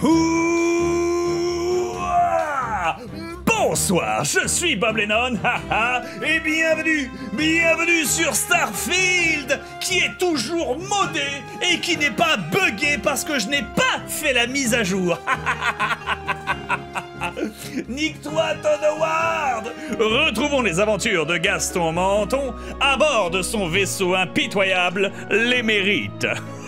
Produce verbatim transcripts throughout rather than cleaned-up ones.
Ouah! Bonsoir, je suis Bob Lennon, haha, et bienvenue, bienvenue sur Starfield, qui est toujours modé et qui n'est pas buggé parce que je n'ai pas fait la mise à jour. Nique-toi, Todd Howard! Retrouvons les aventures de Gaston Menton à bord de son vaisseau impitoyable, l'Émérite.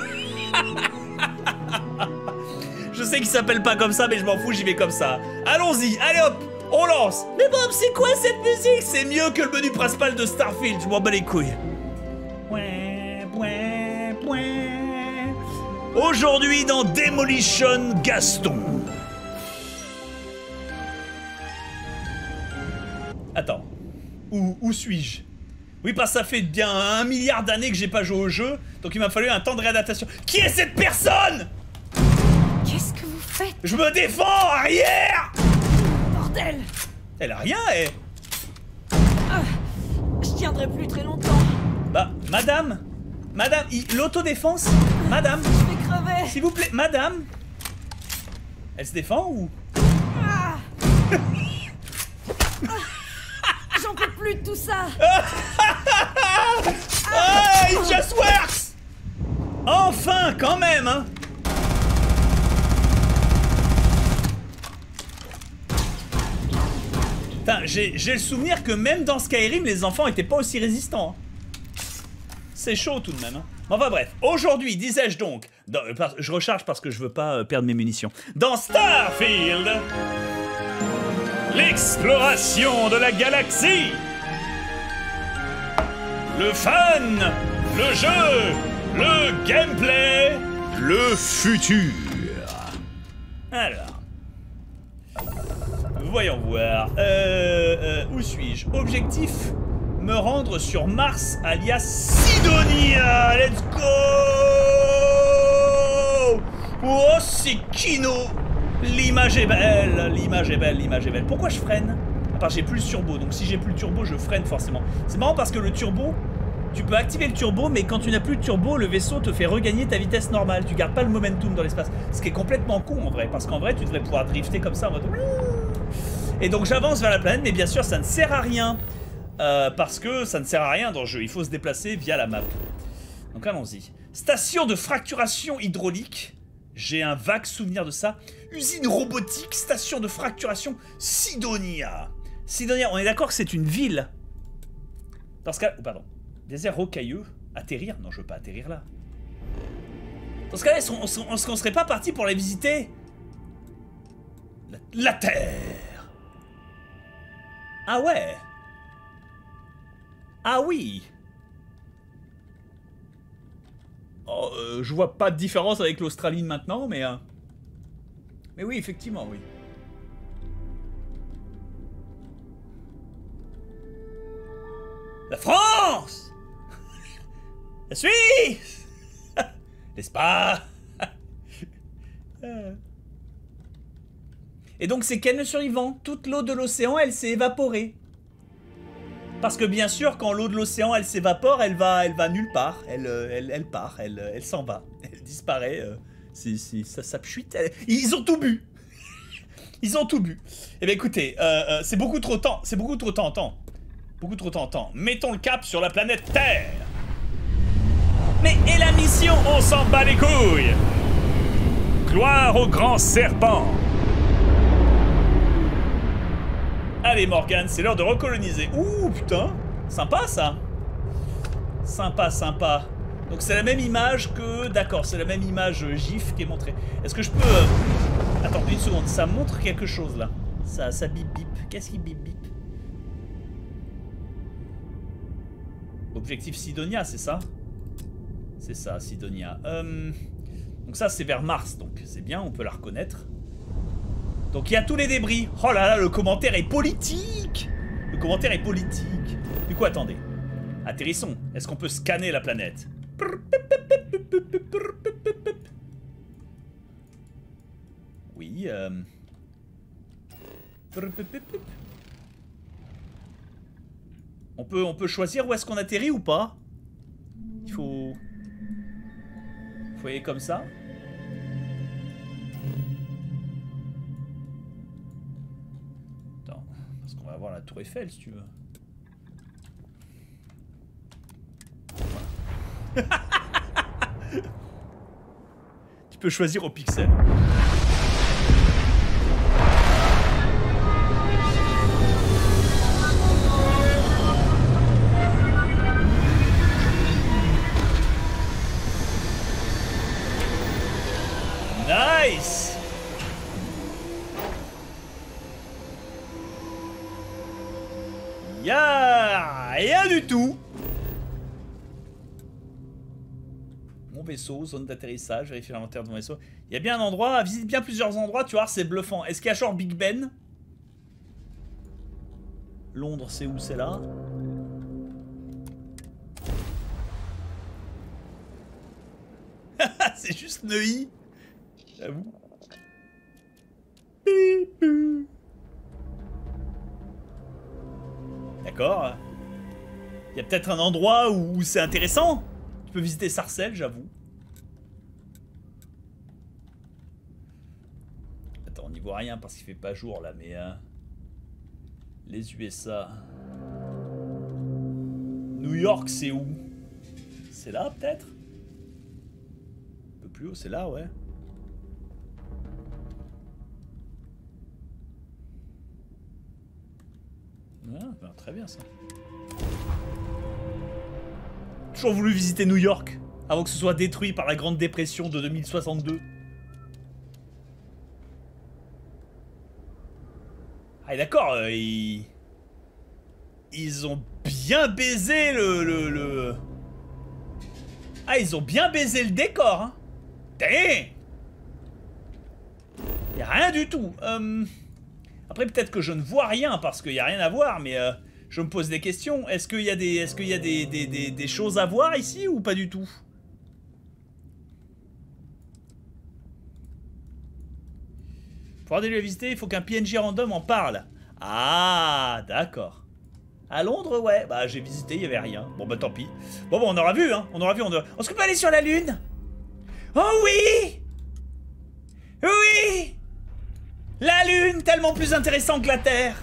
Je sais qu'il s'appelle pas comme ça, mais je m'en fous, j'y vais comme ça. Allons-y, allez hop, on lance. Mais Bob, c'est quoi cette musique? C'est mieux que le menu principal de Starfield, je m'en bats les couilles. Aujourd'hui dans Demolition Gaston. Attends, où, où suis-je? Oui, parce que ça fait bien un milliard d'années que j'ai pas joué au jeu, donc il m'a fallu un temps de réadaptation. Qui est cette personne? Qu'est-ce que vous faites? Je me défends, arrière! Bordel! Elle a rien, elle. Ah, je tiendrai plus très longtemps. Bah, madame, madame, l'autodéfense, madame. Je vais crever. S'il vous plaît, madame. Elle se défend ou? Ah. Ah. J'en peux plus de tout ça. Ah, it just works. Enfin, quand même, hein. J'ai le souvenir que même dans Skyrim, les enfants étaient pas aussi résistants. Hein. C'est chaud tout de même. Hein. Enfin bref, aujourd'hui, disais-je donc, dans, je recharge parce que je veux pas euh, perdre mes munitions. Dans Starfield, l'exploration de la galaxie, le fun, le jeu, le gameplay, le futur. Alors. Voyons voir. Euh, euh, où suis-je? Objectif, me rendre sur Mars, alias Sidonia. Let's go! Oh, c'est kino! L'image est belle, l'image est belle, l'image est belle. Pourquoi je freine? À part j'ai plus le turbo, donc si j'ai plus le turbo, je freine forcément. C'est marrant parce que le turbo, tu peux activer le turbo, mais quand tu n'as plus de turbo, le vaisseau te fait regagner ta vitesse normale. Tu gardes pas le momentum dans l'espace. Ce qui est complètement con en vrai, parce qu'en vrai, tu devrais pouvoir drifter comme ça en mode... Et donc j'avance vers la planète, mais bien sûr ça ne sert à rien. Euh, parce que ça ne sert à rien dans le jeu, il faut se déplacer via la map. Donc allons-y. Station de fracturation hydraulique. J'ai un vague souvenir de ça. Usine robotique, station de fracturation Sidonia. Sidonia, on est d'accord que c'est une ville. Dans ce cas... Oh, pardon. Désert rocailleux. Atterrir? Non, je veux pas atterrir là. Dans ce cas-là, est-ce qu'on on, on, on serait pas parti pour la visiter? La, la Terre. Ah ouais. Ah oui. Oh, euh, je vois pas de différence avec l'Australie de maintenant, mais... Euh... Mais oui, effectivement, oui. La France. La Suisse. N'est-ce pas? Et donc c'est quel le survivant? Toute l'eau de l'océan, elle s'est évaporée. Parce que bien sûr, quand l'eau de l'océan, elle s'évapore, elle va, elle va nulle part. Elle, elle, elle part, elle, elle s'en va. Elle disparaît. Euh, si, si, ça, ça pchuite. Elle... Ils ont tout bu. Ils ont tout bu. Eh bien écoutez, euh, euh, c'est beaucoup trop temps. C'est beaucoup trop tentant. Beaucoup trop tentant. Mettons le cap sur la planète Terre. Mais et la mission, on s'en bat les couilles. Gloire au grand serpent. Allez Morgane, c'est l'heure de recoloniser. Ouh putain, sympa ça. Sympa, sympa. Donc c'est la même image que... D'accord, c'est la même image GIF qui est montrée. Est-ce que je peux... Euh... Attends une seconde, ça montre quelque chose là. Ça, ça bip bip. Qu'est-ce qui bip bip? Objectif Sidonia, c'est ça? C'est ça, Sidonia. Euh... Donc ça c'est vers Mars, donc c'est bien, on peut la reconnaître. Donc il y a tous les débris. Oh là là, le commentaire est politique. Le commentaire est politique. Du coup, attendez. Atterrissons. Est-ce qu'on peut scanner la planète? Oui. Euh... On peut, on peut choisir où est-ce qu'on atterrit ou pas? Il faut... Vous voyez comme ça? Parce qu'on va voir la tour Eiffel si tu veux. Tu peux choisir au pixel. Nice. Y'a rien du tout. Mon vaisseau, zone d'atterrissage, vérifier l'inventaire de mon vaisseau. Il y a bien un endroit, visite bien plusieurs endroits, tu vois, c'est bluffant. Est-ce qu'il y a genre Big Ben? Londres, c'est où? C'est là. C'est juste Neuilly. J'avoue. D'accord. Il y a peut-être un endroit où c'est intéressant. Tu peux visiter Sarcelles, j'avoue. Attends, on n'y voit rien parce qu'il fait pas jour là, mais... Euh, les U S A... New York, c'est où? C'est là, peut-être? Un peu plus haut, c'est là, ouais. Ah, ben, très bien, ça. Toujours voulu visiter New York, avant que ce soit détruit par la Grande Dépression de deux mille soixante-deux. Ah, d'accord, euh, ils... Ils ont bien baisé le, le, le... Ah, ils ont bien baisé le décor, hein. Damn. Y'a rien du tout. Euh... Après, peut-être que je ne vois rien, parce qu'il n'y a rien à voir, mais... Euh... Je me pose des questions. Est-ce qu'il y a, des, est-ce qu'il y a des, des, des, des choses à voir ici ou pas du tout? Pour aller le visiter, il faut qu'un P N J random en parle. Ah, d'accord. À Londres, ouais. Bah, j'ai visité, il n'y avait rien. Bon, bah, tant pis. Bon, bon, on aura vu, hein. On aura vu. On aura... Est-ce qu'on peut aller sur la Lune? Oh oui! Oui! La Lune, tellement plus intéressant que la Terre.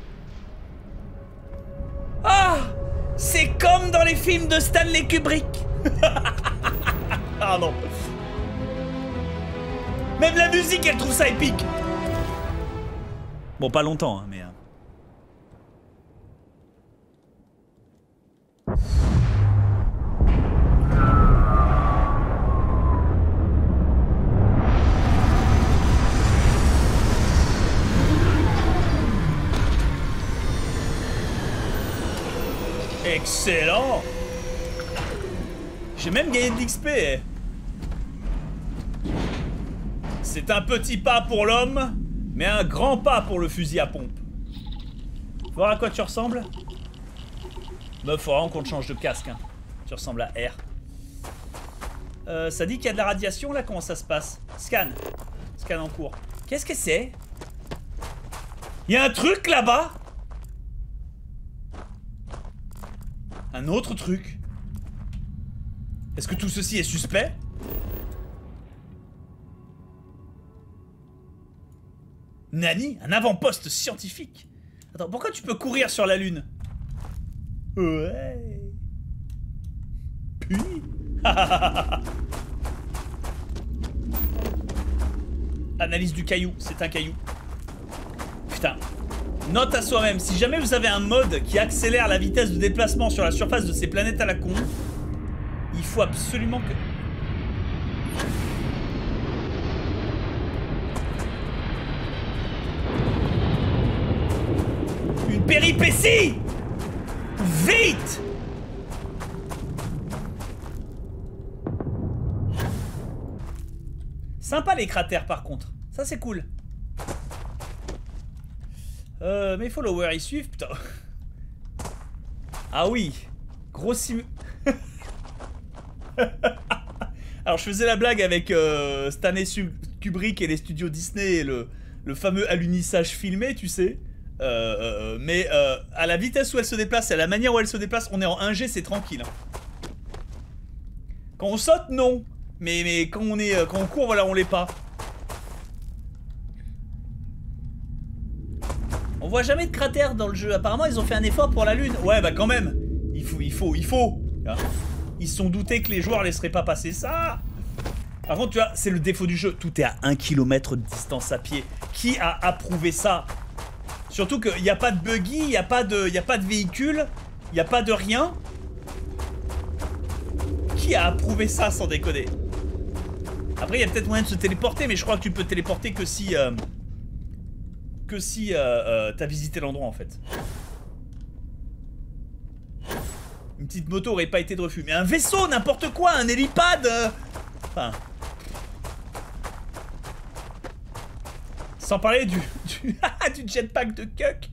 Ah, c'est comme dans les films de Stanley Kubrick. Pardon. Même la musique, elle trouve ça épique. Bon, pas longtemps, hein, mais... Euh... Excellent. J'ai même gagné de l'X P. C'est un petit pas pour l'homme, mais un grand pas pour le fusil à pompe. Voir à quoi tu ressembles? Meuf, faut vraiment qu'on te change de casque, hein. Tu ressembles à R. Euh, ça dit qu'il y a de la radiation là, comment ça se passe? Scan. Scan en cours. Qu'est-ce que c'est? Il y a un truc là-bas? Un autre truc? Est-ce que tout ceci est suspect? Nani? Un avant-poste scientifique? Attends, pourquoi tu peux courir sur la Lune? Ouais. Puis... Analyse du caillou, c'est un caillou. Putain. Note à soi-même, si jamais vous avez un mode qui accélère la vitesse de déplacement sur la surface de ces planètes à la con, il faut absolument que... Une péripétie! Vite! Sympa les cratères par contre, ça c'est cool. Euh, mes followers ils suivent, putain. Ah oui, gros sim... Alors je faisais la blague avec euh, Stanley Kubrick et les studios Disney et le, le fameux alunissage filmé, tu sais. Euh, euh, mais euh, à la vitesse où elle se déplace et à la manière où elle se déplace, on est en un G, c'est tranquille. Quand on saute, non. Mais, mais quand, on est, quand on court, voilà, on l'est pas. On voit jamais de cratère dans le jeu. Apparemment, ils ont fait un effort pour la Lune. Ouais, bah quand même. Il faut, il faut, il faut. Ils se sont doutés que les joueurs laisseraient pas passer ça. Par contre, tu vois, c'est le défaut du jeu. Tout est à un kilomètre de distance à pied. Qui a approuvé ça? Surtout qu'il n'y a pas de buggy, il n'y a pas de, il n'y a pas de véhicule, il n'y a pas de rien. Qui a approuvé ça sans déconner? Après, il y a peut-être moyen de se téléporter, mais je crois que tu peux te téléporter que si... Euh, que si euh, euh, t'as visité l'endroit, en fait. Une petite moto aurait pas été de refus. Mais un vaisseau, n'importe quoi, un hélipad euh... Enfin... Sans parler du... du, du jetpack de Cuck.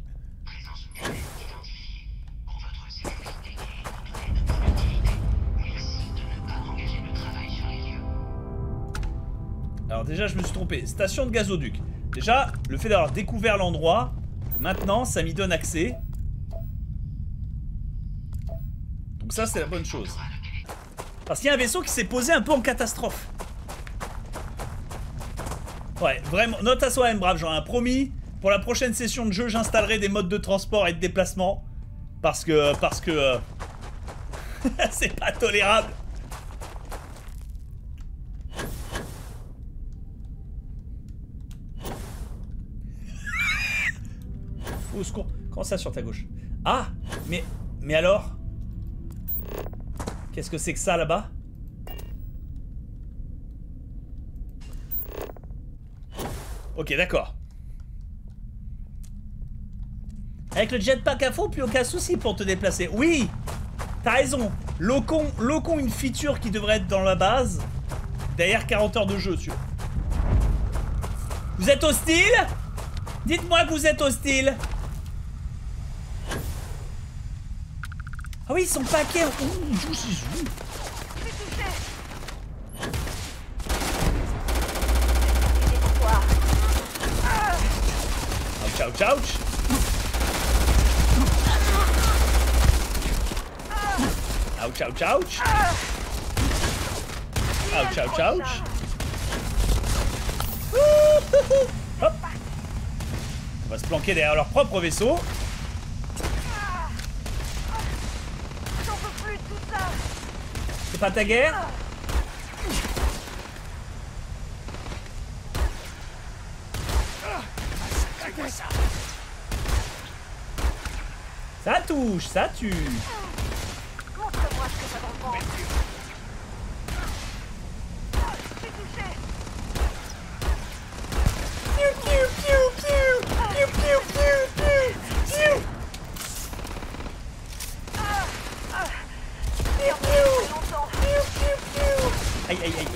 Alors déjà, je me suis trompé. Station de gazoduc. Déjà, le fait d'avoir découvert l'endroit, maintenant, ça m'y donne accès. Donc ça, c'est la bonne chose. Parce qu'il y a un vaisseau qui s'est posé un peu en catastrophe. Ouais, vraiment, note à soi-même, brave, j'en ai promis. Pour la prochaine session de jeu, j'installerai des modes de transport et de déplacement. Parce que... Parce que... Euh, c'est pas tolérable. Au secours. Comment ça sur ta gauche? Ah, mais... Mais alors? Qu'est-ce que c'est que ça là-bas? Ok, d'accord. Avec le jetpack à fond, plus aucun souci pour te déplacer. Oui, t'as raison. Locon, locon une feature qui devrait être dans la base. Derrière quarante heures de jeu, tu vois. Vous êtes hostile? Dites-moi que vous êtes hostile. Ah oui, ils sont paquets. Ouh, jou, jou, jou. Ouch, ouch, ouch. Ouch, ouch, ouch. Ouch, ouch, ouch. Hop. On va se planquer derrière leur propre vaisseau. C'est pas ta guerre? Ça touche, ça tue. Montre-moi ce que ça comprend. Piou, piou, piou, piou. Piou, piou, piou, piou. Piou. Piou, piou. Piou, piou, piou. Aïe, aïe, aïe, aïe.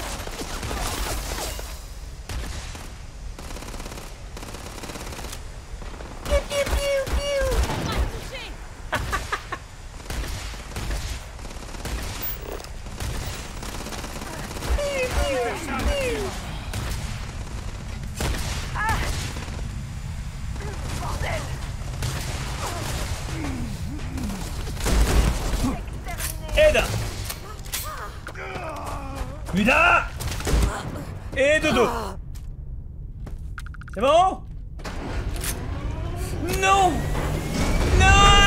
Aide. Muda. Et de dos. C'est bon? Non. Non.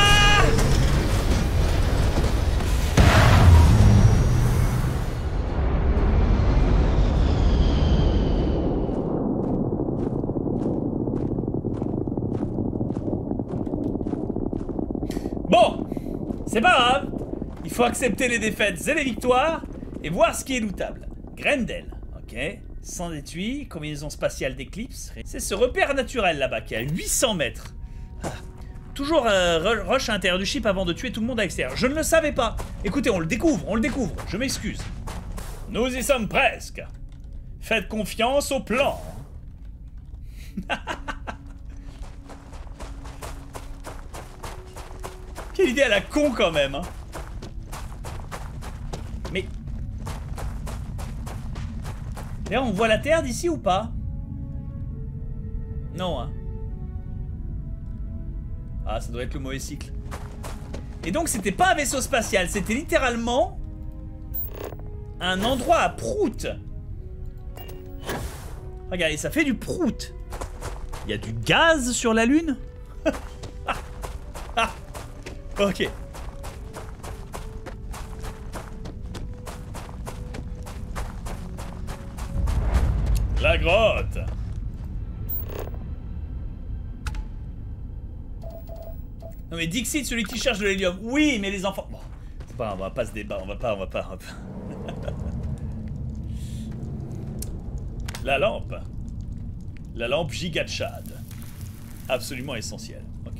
Bon, c'est pas grave. Il faut accepter les défaites et les victoires et voir ce qui est lootable. Grendel, ok. Sans étui, combinaison spatiale d'éclipse. C'est ce repère naturel là-bas qui est à huit cents mètres. Ah. Toujours euh, rush à l'intérieur du ship avant de tuer tout le monde à l'extérieur. Je ne le savais pas. Écoutez, on le découvre, on le découvre. Je m'excuse. Nous y sommes presque. Faites confiance au plan. Quelle idée à la con quand même, hein. Mais... D'ailleurs, on voit la Terre d'ici ou pas? Non, hein. Ah, ça doit être le mauvais cycle. Et donc, c'était pas un vaisseau spatial, c'était littéralement... un endroit à prout. Regardez, ça fait du prout. Il y a du gaz sur la Lune? Ah. Ok. La grotte. Non mais Dixit, celui qui cherche de l'hélium. Oui, mais les enfants... Bon, c'est pas, on va pas se débattre, on va pas, on va pas... On va pas... La lampe. La lampe giga Chad. Absolument essentielle. Ok.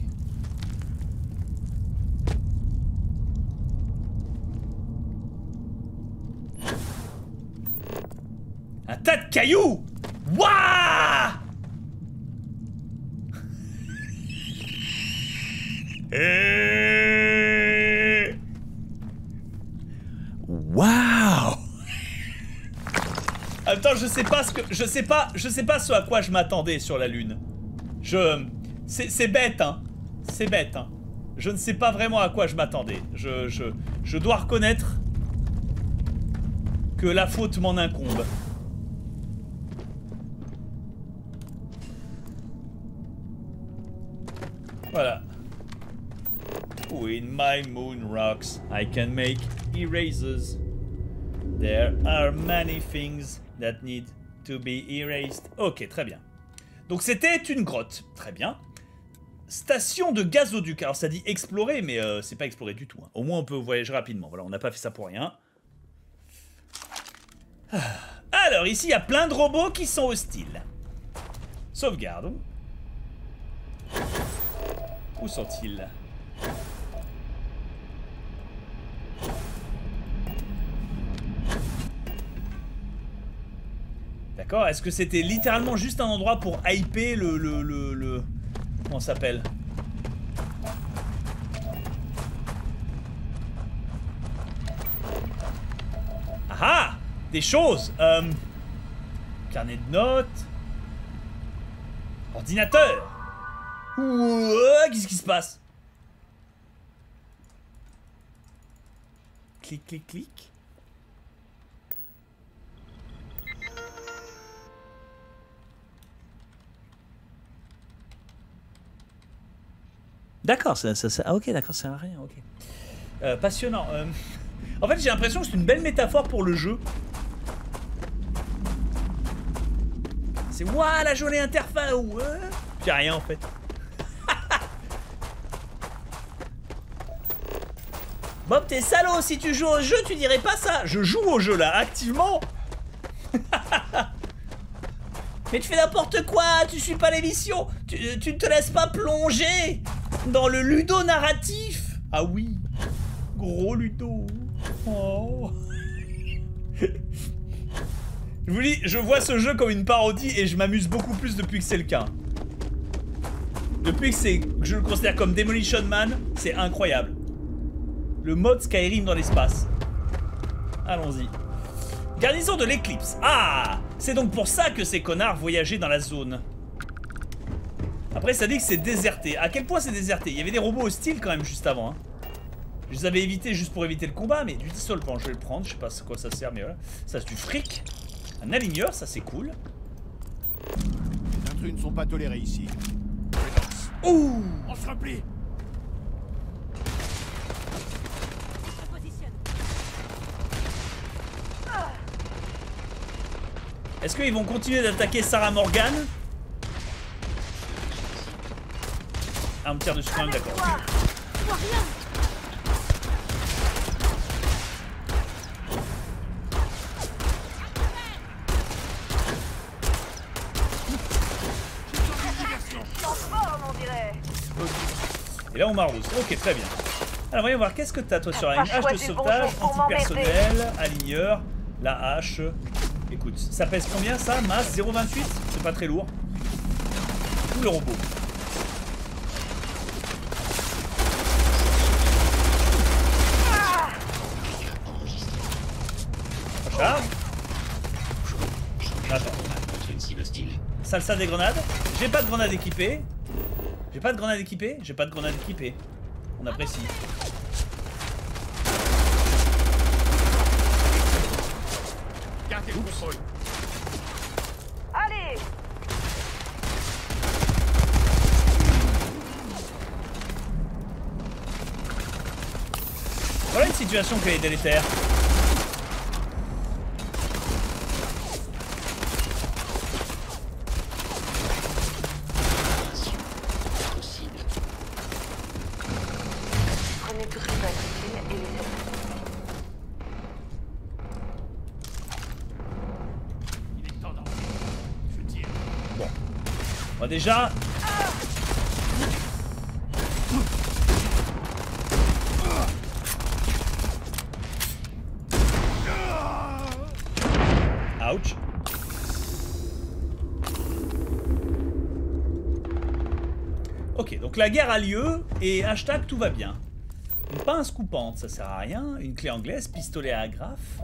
Un tas de cailloux. Wouah. Et... Waouh. Attends, je sais pas ce que je sais pas, je sais pas ce à quoi je m'attendais sur la lune. Je c'est bête hein. C'est bête hein. Je ne sais pas vraiment à quoi je m'attendais. Je je je dois reconnaître que la faute m'en incombe. Voilà. With my moon rocks, I can make erasers. There are many things that need to be erased. Ok, très bien. Donc c'était une grotte. Très bien. Station de gazoduc. Alors ça dit explorer, mais euh, c'est pas explorer du tout. Hein. Au moins on peut voyager rapidement. Voilà, on n'a pas fait ça pour rien. Alors ici il y a plein de robots qui sont hostiles. Sauvegarde. Où sont-ils? D'accord, est-ce que c'était littéralement juste un endroit pour hyper le... le, le, le... Comment ça s'appelle? Ah ah! Des choses euh... Carnet de notes... Ordinateur. Qu'est-ce qui se passe? Clic, clic, clic. D'accord, ça, ça, ça, ah, ok, d'accord, ça sert à rien, ok. Euh, passionnant. Euh... En fait, j'ai l'impression que c'est une belle métaphore pour le jeu. C'est ouah, la jolie interface, ouais. Puis rien en fait. Bob, t'es salaud, si tu joues au jeu, tu dirais pas ça. Je joue au jeu là, activement. Mais tu fais n'importe quoi, tu suis pas l'émission. Tu, tu ne te laisses pas plonger dans le ludo narratif. Ah oui, gros ludo. Oh. Je vous dis, je vois ce jeu comme une parodie et je m'amuse beaucoup plus depuis que c'est le cas. Depuis que c'est, je le considère comme Demolition Man, c'est incroyable. Le mode Skyrim dans l'espace. Allons-y. Garnison de l'éclipse. Ah, c'est donc pour ça que ces connards voyageaient dans la zone. Après, ça dit que c'est déserté. À quel point c'est déserté? Il y avait des robots hostiles quand même juste avant. Hein. Je les avais évités juste pour éviter le combat, mais du dissolvant, je vais le prendre. Je sais pas à quoi ça sert, mais voilà. Ça, c'est du fric. Un aligneur, ça c'est cool. Les intrus ne sont pas tolérés ici. Ouh! On se replie. Est-ce qu'ils vont continuer d'attaquer Sarah Morgan? Ah, on me tire dessus quand même, d'accord. Et là on m'arrose. Ok, très bien. Alors voyons voir, qu'est-ce que t'as toi sur la ligne? Hache de sauvetage, antipersonnel, aligneur, la hache. Écoute, ça pèse combien ça? Masse zéro virgule vingt-huit? C'est pas très lourd. Tout le robot. Charge. Attends. Salsa des grenades. J'ai pas de grenade équipée. J'ai pas de grenade équipée. J'ai pas de grenade équipée. On apprécie. Gardez le contrôle. Allez. situation qu'elle est délétère. Déjà. Ouch. Ok, donc la guerre a lieu et hashtag tout va bien. Une pince coupante, ça sert à rien. Une clé anglaise, pistolet à agrafe.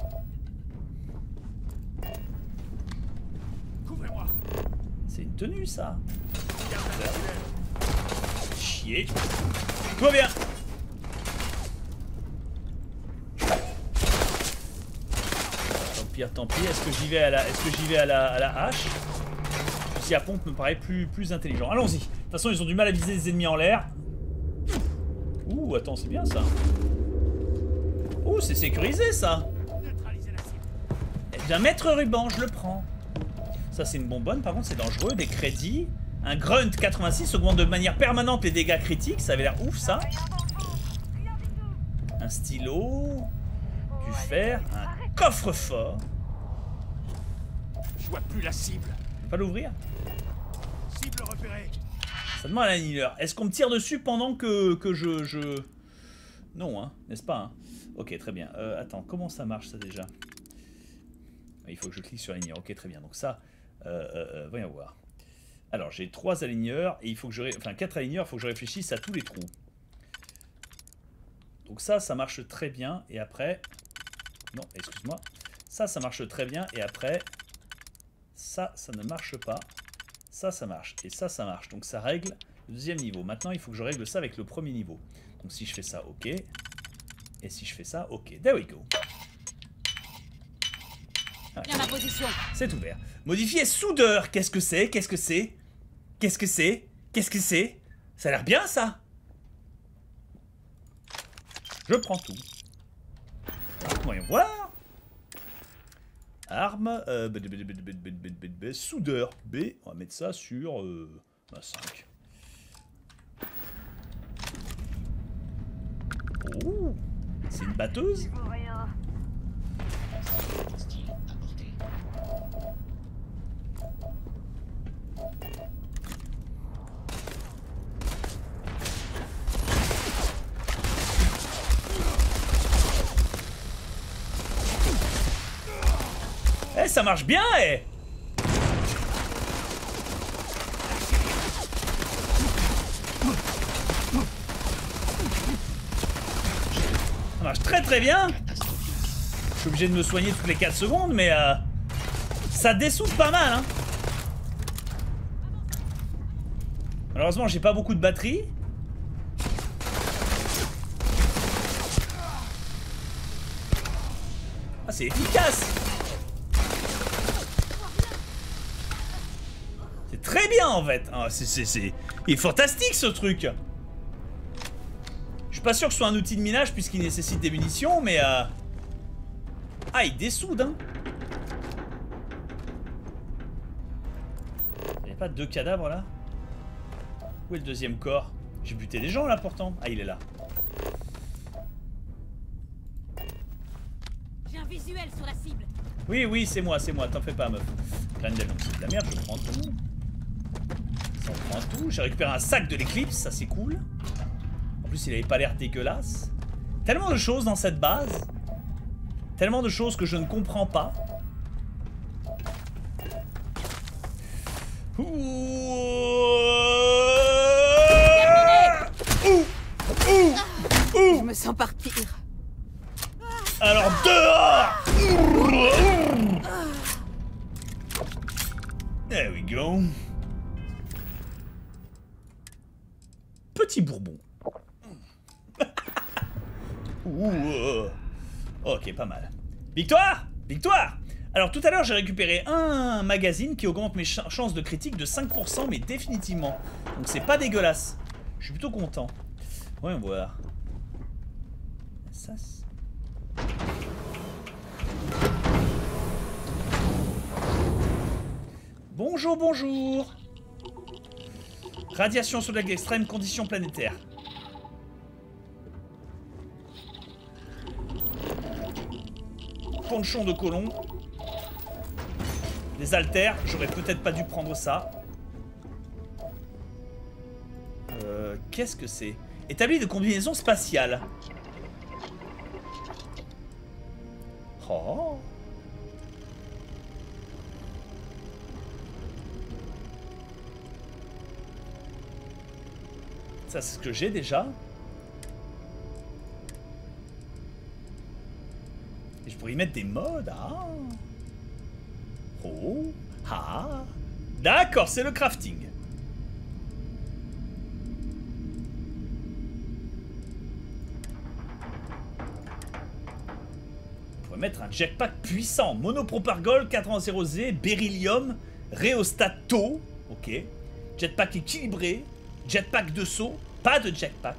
C'est une tenue, ça. Chier. Tout va bien. Tant pis, tant pis. Est-ce que j'y vais à la, est-ce que j'y vais à la, à la hache? Le fusil à pompe me paraît plus, plus intelligent. Allons-y. De toute façon, ils ont du mal à viser les ennemis en l'air. Ouh, attends, c'est bien ça. Ouh, c'est sécurisé, ça. Eh bien, maître ruban, je le prends. Ça, c'est une bonbonne. Par contre, c'est dangereux. Des crédits. Un grunt quatre-vingt-six augmente de manière permanente les dégâts critiques. Ça avait l'air ouf, ça. Un stylo. Du fer. Un coffre-fort. Je vois plus la cible. Je peux pas l'ouvrir. Cible repérée. Ça demande à l'annihileur. Est-ce qu'on me tire dessus pendant que, que je, je... Non, hein. N'est-ce pas, hein? Ok, très bien. Euh, attends, comment ça marche, ça, déjà? Il faut que je clique sur l'aligneur. Ok, très bien. Donc ça... Euh, euh, voyons voir. Alors j'ai trois aligneurs et il faut que je ré... enfin quatre aligneurs, il faut que je réfléchisse à tous les trous. Donc ça, ça marche très bien et après, non, excuse-moi, ça, ça marche très bien et après, ça, ça ne marche pas. Ça, ça marche et ça, ça marche. Donc ça règle le deuxième niveau. Maintenant, il faut que je règle ça avec le premier niveau. Donc si je fais ça, ok. Et si je fais ça, ok. There we go. Bien ma position. C'est ouvert. Modifier soudeur. Qu'est-ce que c'est? Qu'est-ce que c'est? Qu'est-ce que c'est? Qu'est-ce que c'est? Ça a l'air bien, ça. Je prends tout. Voyons voir. Arme. Euh, b -b -b -b -b -b -b -b -b soudeur. B. On va mettre ça sur euh, bah, cinq. Oh. C'est une batteuse? Eh, ça marche bien, eh! Ça marche très très bien! Je suis obligé de me soigner toutes les quatre secondes, mais euh, ça dessoude pas mal, hein! Malheureusement, j'ai pas beaucoup de batterie. Ah, c'est efficace! Très bien en fait. Ah, c'est, c'est, c'est... Il est fantastique ce truc. Je suis pas sûr que ce soit un outil de minage puisqu'il nécessite des munitions, mais euh... ah, il dessoude, hein. Il n'y a pas deux cadavres là? Où est le deuxième corps? J'ai buté des gens là pourtant. Ah, il est là. J'ai un visuel sur la cible. Oui, oui, c'est moi, c'est moi. T'en fais pas, meuf. Grendel, donc c'est de la merde, je prends tout. Ça prend tout. J'ai récupéré un sac de l'éclipse, ça c'est cool. En plus, il avait pas l'air dégueulasse. Tellement de choses dans cette base. Tellement de choses que je ne comprends pas. Ouh. Ouh. Ouh. Ouh. Je me sens partir. Alors dehors. There we go. Petit bourbon. Ouh, euh. Ok, pas mal. Victoire! Victoire! Alors tout à l'heure j'ai récupéré un magazine qui augmente mes ch chances de critique de cinq pour cent, mais définitivement. Donc c'est pas dégueulasse. Je suis plutôt content. Voyons voir. Ça, Bonjour, bonjour. Radiation solaire extrême, conditions planétaires. Ponchon de colon. Des haltères, j'aurais peut-être pas dû prendre ça. Euh, Qu'est-ce que c'est? Établi de combinaison spatiale. Oh. Ça, c'est ce que j'ai déjà. Et je pourrais y mettre des modes. Ah. Oh. Ah. D'accord, c'est le crafting. On pourrait mettre un jetpack puissant. Monopropargol quatre-vingt-dix Z, beryllium, rhéostat taux. Ok. Jetpack équilibré. Jetpack de saut, pas de jetpack.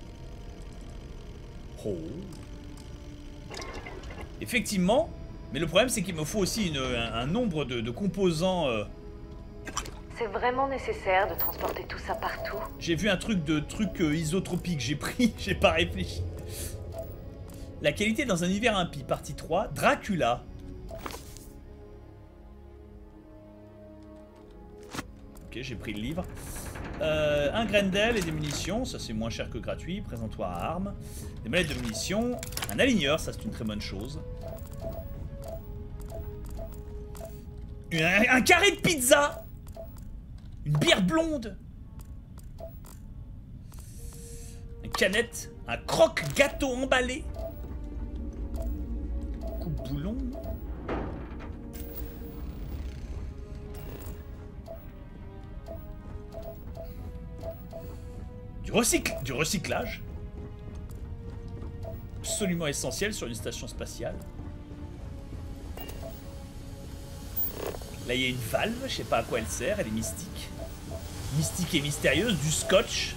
Oh. Effectivement, mais le problème c'est qu'il me faut aussi une, un, un nombre de, de composants. Euh... C'est vraiment nécessaire de transporter tout ça partout? J'ai vu un truc de truc euh, isotropique, j'ai pris, j'ai pas réfléchi. La qualité dans un univers impie, partie trois, Dracula. Ok, j'ai pris le livre. Euh, un Grendel et des munitions, ça c'est moins cher que gratuit. Présentoir à armes. Des manettes de munitions. Un aligneur, ça c'est une très bonne chose. Un, un carré de pizza. Une bière blonde. Une canette. Un croque-gâteau emballé. Coupe-boulon. Du, recycle, du recyclage. Absolument essentiel sur une station spatiale. Là, il y a une valve, je sais pas à quoi elle sert, elle est mystique. Mystique et mystérieuse, du scotch.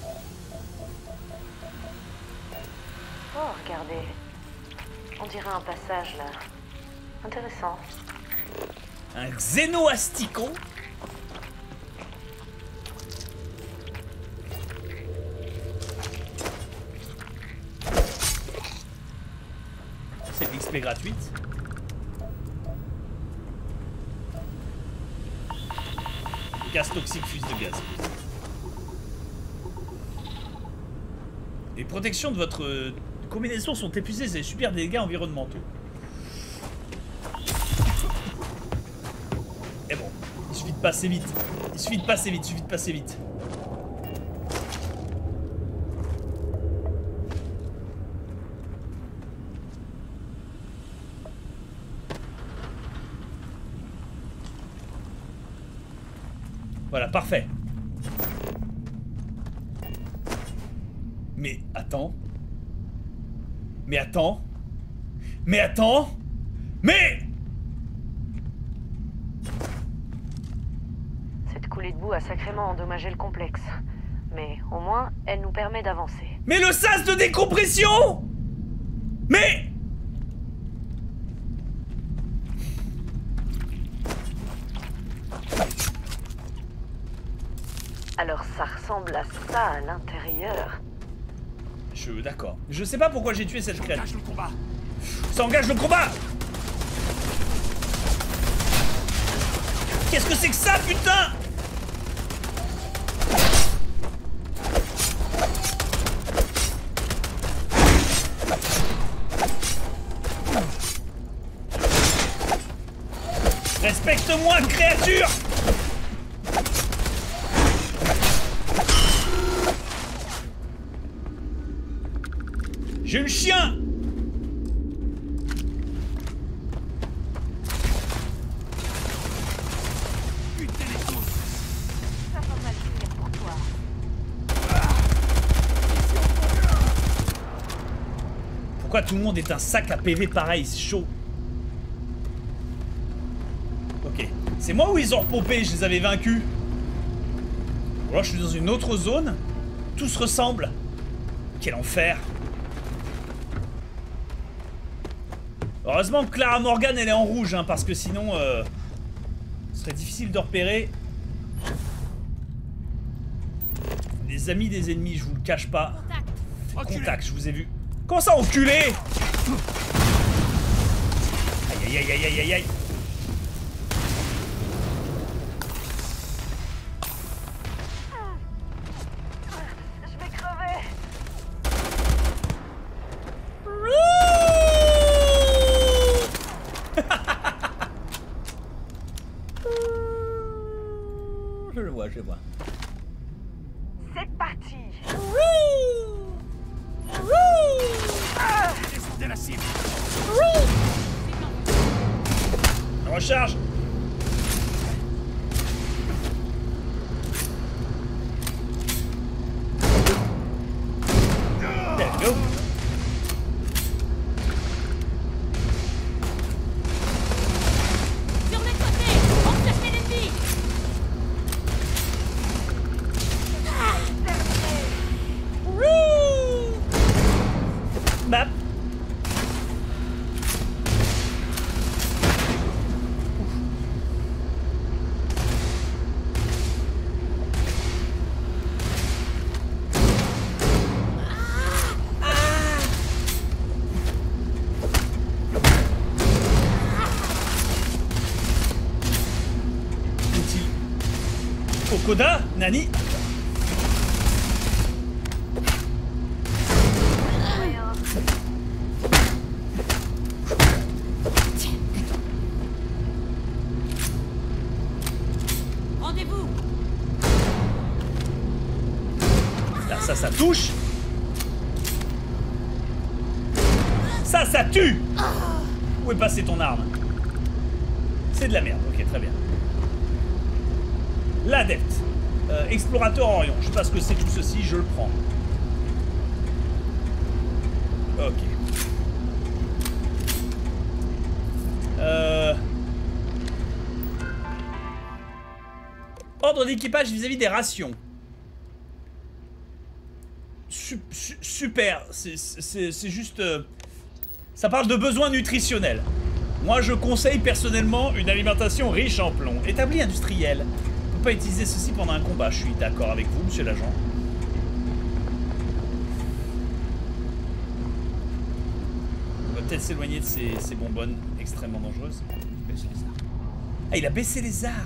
Oh, regardez. On dirait un passage, là. Intéressant. Un xénoasticon. C'est de l'X P gratuite. Gaz toxique, fuite de gaz. Les protections de votre combinaison sont épuisées, vous avez subir des dégâts environnementaux. Et bon, il suffit de passer vite. Il suffit de passer vite, il suffit de passer vite. Voilà, parfait. Mais attends. Mais attends. Mais attends. Mais... Cette coulée de boue a sacrément endommagé le complexe. Mais au moins, elle nous permet d'avancer. Mais le sas de décompression! Mais... Alors ça ressemble à ça à l'intérieur. Je... D'accord. Je sais pas pourquoi j'ai tué cette créature. Engage le combat. Ça engage le combat! Qu'est-ce que c'est que ça, putain? Respecte-moi, créature! J'ai eu le chien! Putain les couilles. Ça va mal finir pour toi. Pourquoi tout le monde est un sac à P V pareil? C'est chaud. Ok. C'est moi ou ils ont repopé? Je les avais vaincus. Ou alors je suis dans une autre zone. Tout se ressemble. Quel enfer. Heureusement que Clara Morgan elle est en rouge, hein, parce que sinon... Euh, Ce serait difficile de repérer des amis des ennemis, je vous le cache pas. Contact. Contact, je vous ai vu. Comment ça, enculé? Aïe aïe aïe aïe aïe aïe. Je vais crever. Je le vois, je le vois. C'est parti. Descendez la cible. Recharge. There we go. Sur les côtés, on cherche l'ennemi. Map. Kokoda, Nani. Rendez-vous. Là, ça, ça touche. Ça, ça tue. Où est passée ton arme? C'est de la merde. Ok, très bien. L'adepte. Euh, explorateur Orion. Je sais pas ce que c'est tout ceci, je le prends. Ok. Euh... Ordre d'équipage vis-à-vis des rations. Su su super. C'est juste... Euh... Ça parle de besoins nutritionnels. Moi, je conseille personnellement une alimentation riche en plomb. Établi industriel. On ne peut pas utiliser ceci pendant un combat. Je suis d'accord avec vous, monsieur l'agent. On va peut-être s'éloigner de ces, ces bonbonnes extrêmement dangereuses. Ah, il a baissé les armes.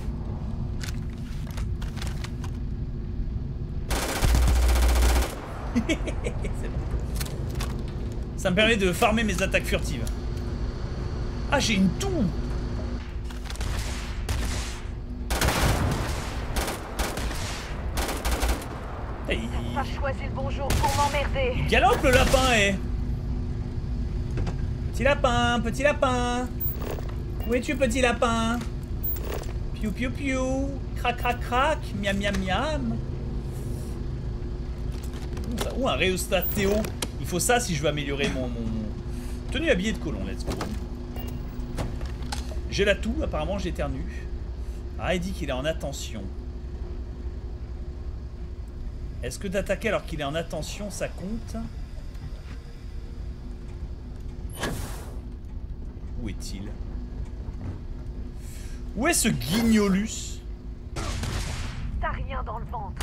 C'est bon. Ça me permet de farmer mes attaques furtives. Ah, j'ai une toux. Hey. T'as pas choisi le bon jour pour m'emmerder. Il galope le lapin, eh. Petit lapin, petit lapin. Où es-tu, petit lapin? Piou piou piou. Crac crac crac. Miam miam miam. Ouh, un rhéostat Théo. Il faut ça si je veux améliorer mon, mon... tenue habillée de colon. Let's go. J'ai la toux, apparemment j'éternue. Ah, il dit qu'il est en attention. Est-ce que d'attaquer alors qu'il est en attention, ça compte? Où est-il? Où est ce guignolus? T'as rien dans le ventre.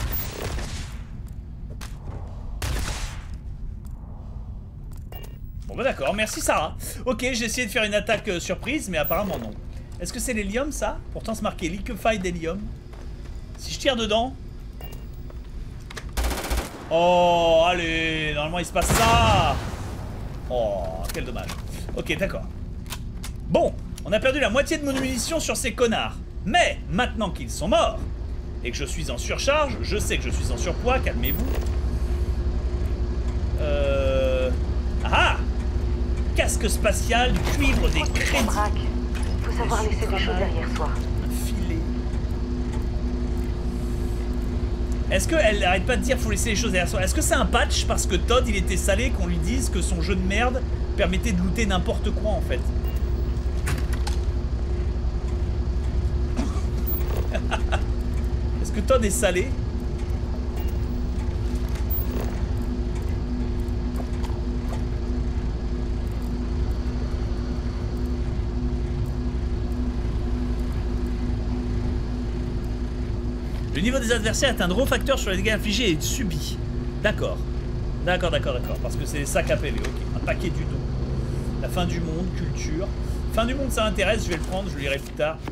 Bon bah d'accord, merci Sarah. Ok, j'ai essayé de faire une attaque euh, surprise, mais apparemment non. Est-ce que c'est l'hélium ça? Pourtant c'est marqué liquefied hélium. Si je tire dedans... Oh, allez, normalement il se passe ça. Oh, quel dommage. Ok, d'accord. Bon, on a perdu la moitié de mon munition sur ces connards. Mais, maintenant qu'ils sont morts, et que je suis en surcharge, je sais que je suis en surpoids, calmez-vous. Euh... Ah! Casque spatial, du cuivre, des crédits. Faut savoir laisser des choses derrière soi. Un filet. Est-ce qu'elle arrête pas de dire faut laisser les choses derrière soi? Est-ce que c'est un patch parce que Todd il était salé qu'on lui dise que son jeu de merde permettait de looter n'importe quoi en fait? Est-ce que Todd est salé? Le niveau des adversaires est un gros facteur sur les dégâts infligés et subis. D'accord. D'accord, d'accord, d'accord. Parce que c'est les sacs à P V. Ok. Un paquet du dos. La fin du monde, culture. Fin du monde, ça m'intéresse. Je vais le prendre. Je le lirai plus tard.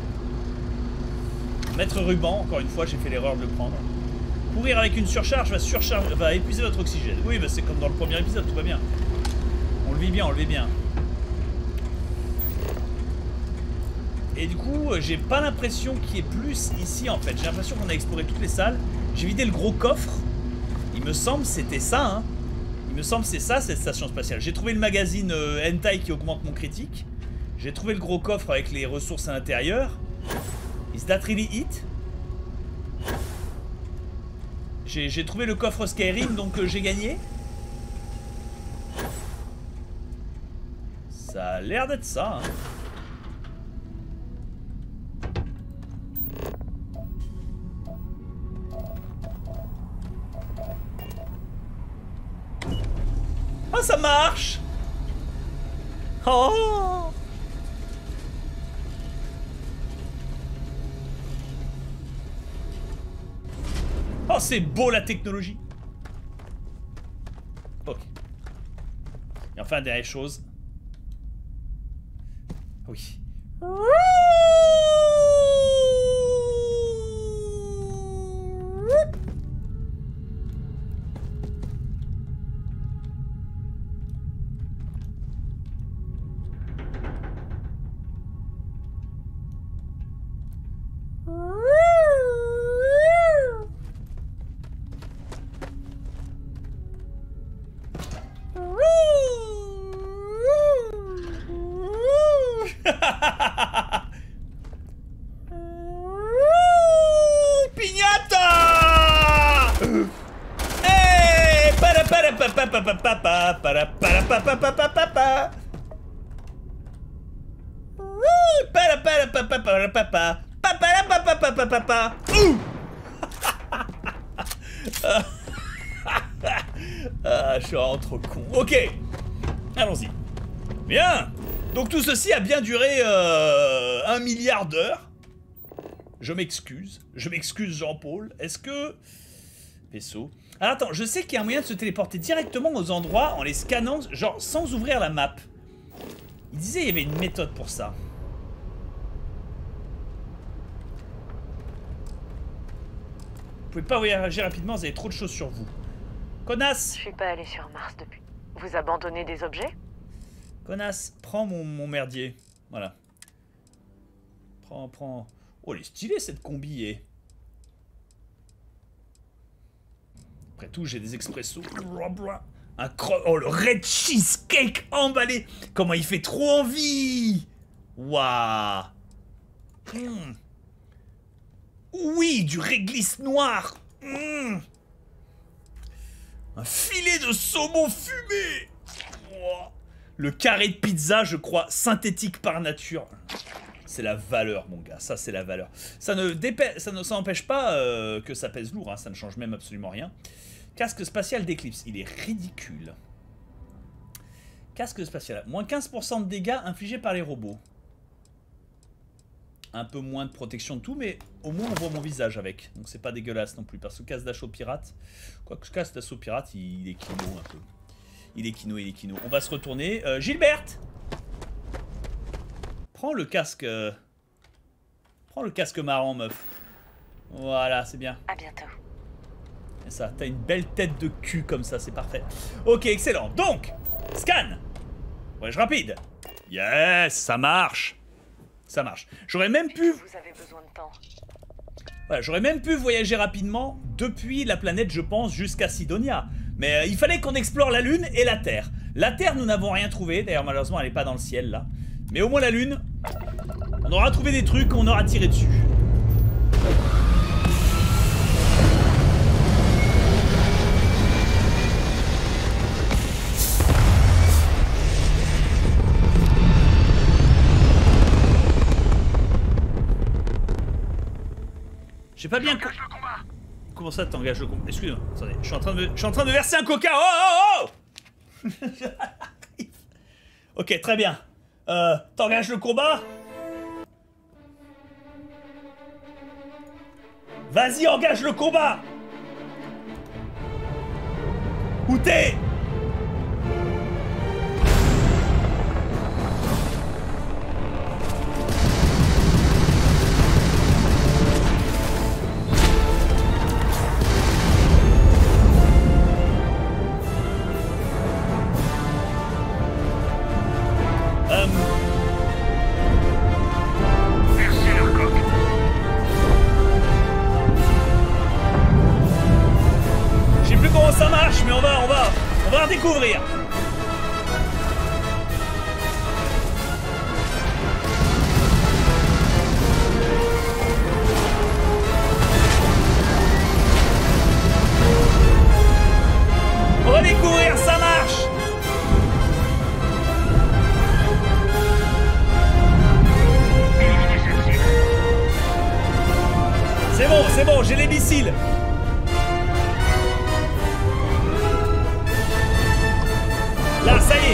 Mettre ruban. Encore une fois, j'ai fait l'erreur de le prendre. Courir avec une surcharge va, surcharge, va épuiser votre oxygène. Oui, bah c'est comme dans le premier épisode. Tout va bien. On le vit bien, on le vit bien. Et du coup, j'ai pas l'impression qu'il y ait plus ici en fait. J'ai l'impression qu'on a exploré toutes les salles. J'ai vidé le gros coffre. Il me semble c'était ça, hein. Il me semble c'est ça, cette station spatiale. J'ai trouvé le magazine euh, Hentai qui augmente mon critique. J'ai trouvé le gros coffre avec les ressources à l'intérieur. Is that really it? J'ai trouvé le coffre Skyrim, donc euh, j'ai gagné. Ça a l'air d'être ça, hein. Ah, ça marche! Oh! Oh, c'est beau la technologie! Ok. Et enfin, dernière chose. Oui. Ah, je suis vraiment trop con. Ok, allons-y. Bien. Donc tout ceci a bien duré euh, un milliard d'heures. Je m'excuse. Je m'excuse, Jean-Paul. Est-ce que... Vaisseau. Alors attends, je sais qu'il y a un moyen de se téléporter directement aux endroits en les scannant, genre sans ouvrir la map. Il disait qu'il y avait une méthode pour ça. Vous pouvez pas voyager rapidement, vous avez trop de choses sur vous. Connasse! Je suis pas allé sur Mars depuis. Vous abandonnez des objets? Connasse, prends mon, mon merdier. Voilà. Prends, prends... Oh, elle est stylée cette combi, eh. Après tout, j'ai des expressos. Un cro... Oh, le red cheesecake emballé. Comment il fait trop envie. Waouh. Mmh. Oui, du réglisse noir. Mmh. Un filet de saumon fumé. Wow. Le carré de pizza, je crois, synthétique par nature. C'est la valeur, mon gars. Ça, c'est la valeur. Ça ne ça ne s'empêche pas euh, que ça pèse lourd. Hein. Ça ne change même absolument rien. Casque spatial d'Eclipse. Il est ridicule. Casque spatial. Moins quinze pour cent de dégâts infligés par les robots. Un peu moins de protection de tout, mais au moins on voit mon visage avec. Donc c'est pas dégueulasse non plus. Parce que casse d'assaut pirate. Quoique ce casse d'assaut pirate, il, il est kino un peu. Il est kino, il est kino. On va se retourner. Euh, Gilberte! Prends le casque. Euh... Prends le casque marrant, meuf. Voilà, c'est bien. À bientôt. Et ça, t'as une belle tête de cul comme ça, c'est parfait. Ok, excellent. Donc, scan. Voyage rapide. Yes, ça marche. Ça marche. J'aurais même pu... Vous avez besoin de temps. Voilà, j'aurais même pu voyager rapidement depuis la planète, je pense, jusqu'à Sidonia. Mais euh, il fallait qu'on explore la Lune et la Terre. La Terre, nous n'avons rien trouvé. D'ailleurs, malheureusement, elle n'est pas dans le ciel, là. Mais au moins la Lune, on aura trouvé des trucs, on aura tiré dessus. J'ai pas bien... Comment ça t'engages le combat? Excuse-moi, attendez, je suis en train de me... je suis en train de verser un coca. Oh, oh, oh. Ok, très bien. Euh, t'engages le combat? Vas-y, engage le combat. Où t'es? Découvrir. On va découvrir, ça marche. C'est bon, c'est bon, j'ai les missiles. Là, ça y est.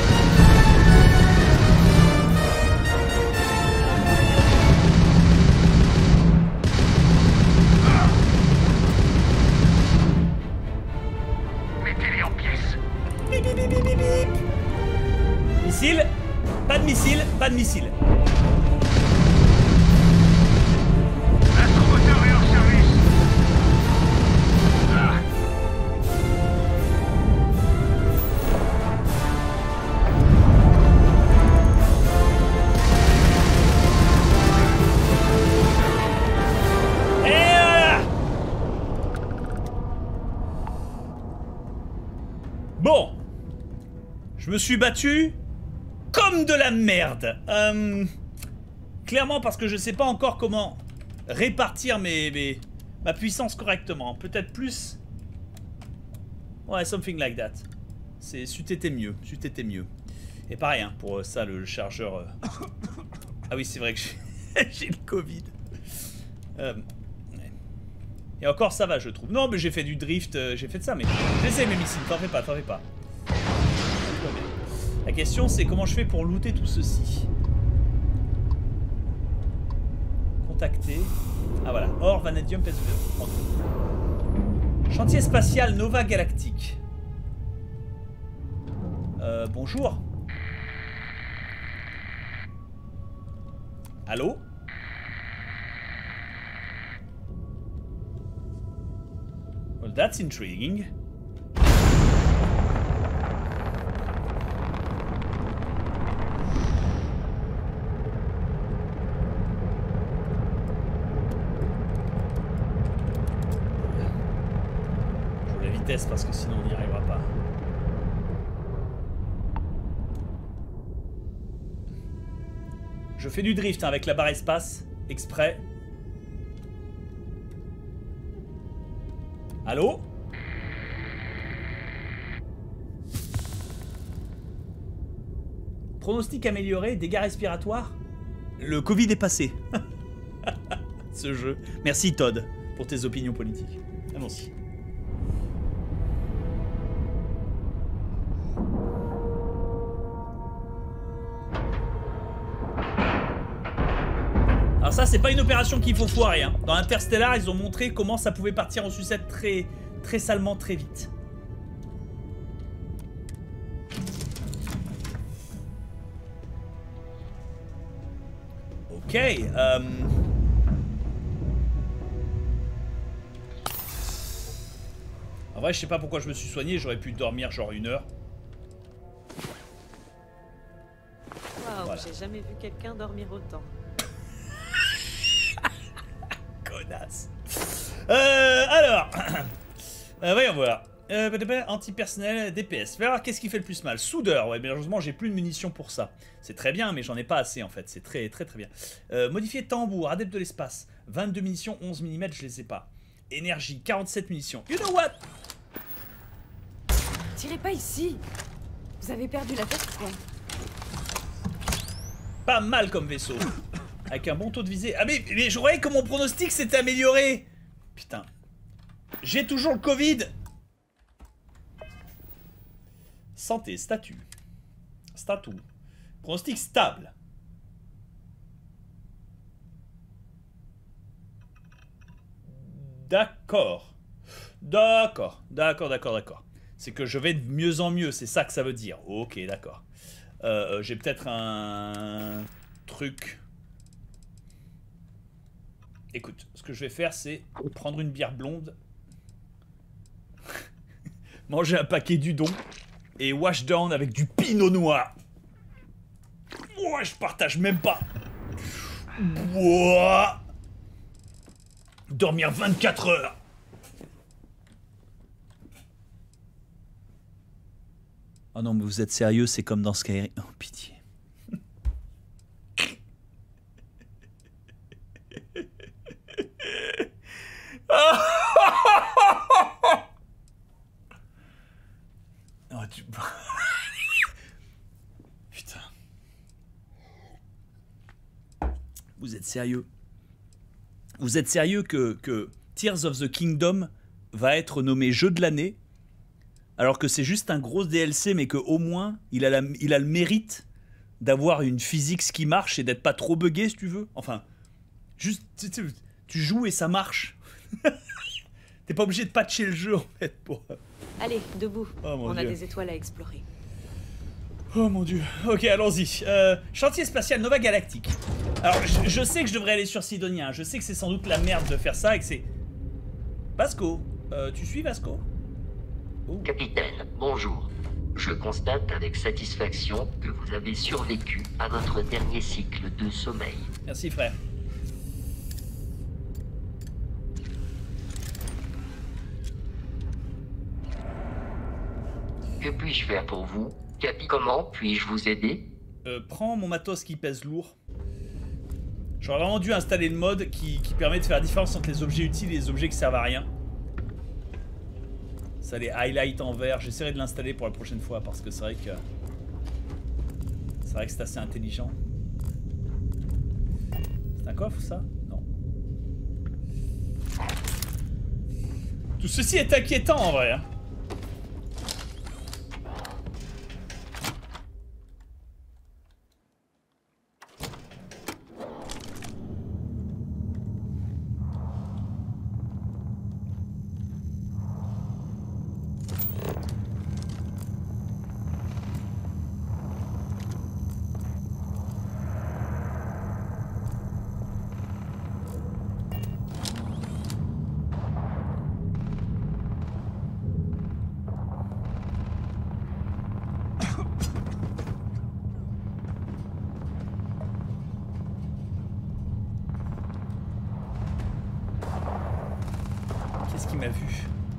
Mettez-les en pièces. Bip, bip, bip, bip, bip. Missile. Pas de missile, pas de missile. Astromoteur est hors service. Ah. Bon, je me suis battu comme de la merde. Euh, clairement parce que je sais pas encore comment répartir mes, mes, ma puissance correctement. Peut-être plus... Ouais, something like that. C'est c'eût été mieux, c'eût été mieux. Et pareil, hein, pour ça, le chargeur... Euh... Ah oui, c'est vrai que j'ai le Covid. Euh... Et encore ça va je trouve. Non mais j'ai fait du drift, euh, j'ai fait de ça mais j'essaie mes missiles, t'en fais pas, t'en fais pas. La question c'est comment je fais pour looter tout ceci. Contacter. Ah voilà, or, vanadium, P S V. Chantier spatial Nova Galactique. Euh, bonjour. Allô? Well, that's intriguing. Je veux la vitesse parce que sinon on n'y arrivera pas. Je fais du drift hein, avec la barre espace, exprès. Allô? Pronostic amélioré, dégâts respiratoires. Le Covid est passé. Ce jeu. Merci Todd pour tes opinions politiques. Allons-y. Alors ça, c'est pas une opération qu'il faut foirer. Hein. Dans Interstellar, ils ont montré comment ça pouvait partir en sucette très, très salement, très vite. Ok. Euh... En vrai, je sais pas pourquoi je me suis soigné. J'aurais pu dormir genre une heure. Waouh, Voilà. j'ai jamais vu quelqu'un dormir autant. Connasse. Euh, alors, euh, voyons voir. Euh, anti-personnel, D P S. Alors, qu'est-ce qui fait le plus mal? Soudeur, ouais, malheureusement, j'ai plus de munitions pour ça. C'est très bien, mais j'en ai pas assez en fait. C'est très, très, très bien. Euh, modifier tambour, adepte de l'espace. vingt-deux munitions, onze millimètres, je les ai pas. Énergie, quarante-sept munitions. You know what? Tirez pas ici. Vous avez perdu la tête, quoi. Pas mal comme vaisseau. Avec un bon taux de visée. Ah mais, mais je croyais que mon pronostic s'était amélioré. Putain. J'ai toujours le Covid. Santé, statut. Statut. Pronostic stable. D'accord. D'accord, d'accord, d'accord, d'accord. C'est que je vais de mieux en mieux, c'est ça que ça veut dire. Ok, d'accord. Euh, J'ai peut-être un truc... Écoute, ce que je vais faire, c'est prendre une bière blonde, manger un paquet d'udon et wash down avec du pinot noir. Ouah, je partage même pas. Ouah. Dormir vingt-quatre heures. Oh non, mais vous êtes sérieux, c'est comme dans Skyrim. Oh, pitié. Oh, tu... Putain. Vous êtes sérieux? Vous êtes sérieux que, que Tears of the Kingdom va être nommé jeu de l'année alors que c'est juste un gros D L C mais qu'au moins il a, la, il a le mérite d'avoir une physique qui marche et d'être pas trop buggé si tu veux. Enfin, juste tu, tu, tu joues et ça marche. T'es pas obligé de patcher le jeu en fait pour... Allez, debout. Oh, mon On Dieu. a des étoiles à explorer. Oh mon dieu. Ok, allons-y. Euh, chantier spatial Nova Galactique. Alors, je, je sais que je devrais aller sur Sidonia. Je sais que c'est sans doute la merde de faire ça et que c'est... Vasco, euh, tu suis Vasco? Oh. Capitaine, bonjour. Je constate avec satisfaction que vous avez survécu à votre dernier cycle de sommeil. Merci frère. Que puis-je faire pour vous? Capi, comment puis-je vous aider? Euh, prends mon matos qui pèse lourd. J'aurais vraiment dû installer le mode qui, qui permet de faire la différence entre les objets utiles et les objets qui servent à rien. Ça les highlight en vert. J'essaierai de l'installer pour la prochaine fois parce que c'est vrai que... C'est vrai que c'est assez intelligent. C'est un coffre ça? Non. Tout ceci est inquiétant en vrai. Hein. Qu'est-ce qu'il m'a vu?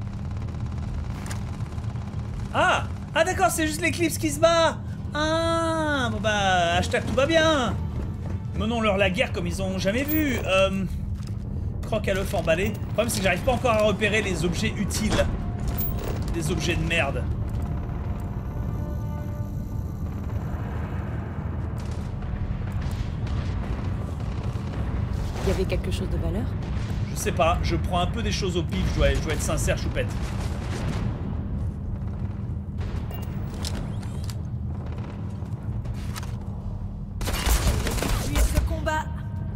Ah! Ah d'accord, c'est juste l'éclipse qui se bat! Ah! Bon bah, hashtag tout va bien! Menons-leur la guerre comme ils ont jamais vu! Euh... Croque à l'œuf emballé. Le problème c'est que j'arrive pas encore à repérer les objets utiles. Des objets de merde. Il y avait quelque chose de valeur? Je sais pas, je prends un peu des choses au pif, je dois, je dois être sincère, choupette. Fuir ce combat!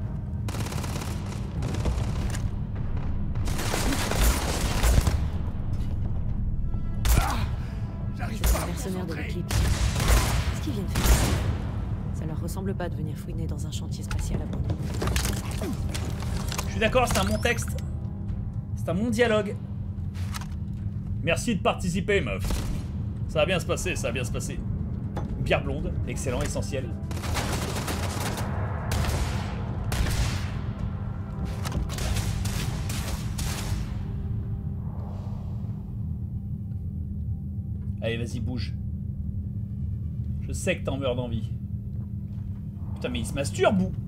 J'arrive C'est pas un à me mercenaire de concentrer. l'éclipse. Qu'est-ce qu'ils viennent faire ici? Ça leur ressemble pas de venir fouiner dans un chantier spatial abandonné. Je suis d'accord, c'est un bon texte. C'est un bon dialogue. Merci de participer, meuf. Ça va bien se passer, ça va bien se passer. Une bière blonde, excellent, essentiel. Allez, vas-y, bouge. Je sais que t'en meurs d'envie. Putain, mais il se masturbe ou...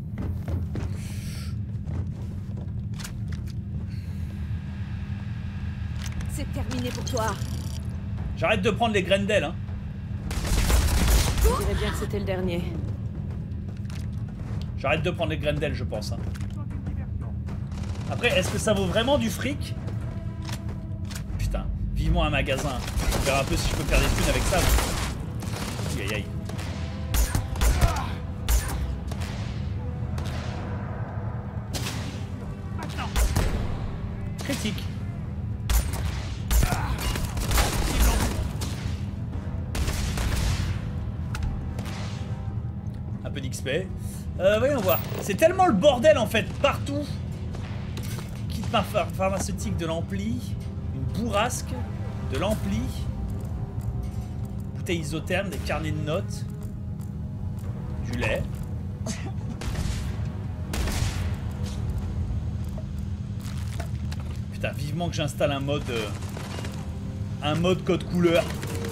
C'est terminé pour toi! J'arrête de prendre les graines d'ailes, hein. Je dirais bien que c'était le dernier. J'arrête de prendre les graines d'ailes, je pense. Hein. Après, est-ce que ça vaut vraiment du fric? Putain, vivement un magasin. On verra un peu si je peux faire des thunes avec ça. Aïe aïe aïe. critique. Un peu d'X P. Euh, voyons voir. C'est tellement le bordel en fait, partout. Kit pharmaceutique de l'ampli. Une bourrasque de l'ampli. Bouteille isotherme, des carnets de notes. Du lait. Putain, vivement que j'installe un mode... Euh, un mode code couleur.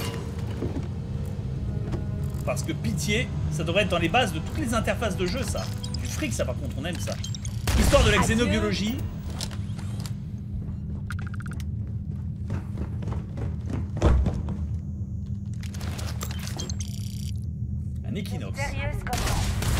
Parce que pitié, ça devrait être dans les bases de toutes les interfaces de jeu, ça. Du fric, ça, par contre, on aime ça. Histoire de la xénobiologie. Un équinoxe. Sérieuse comment?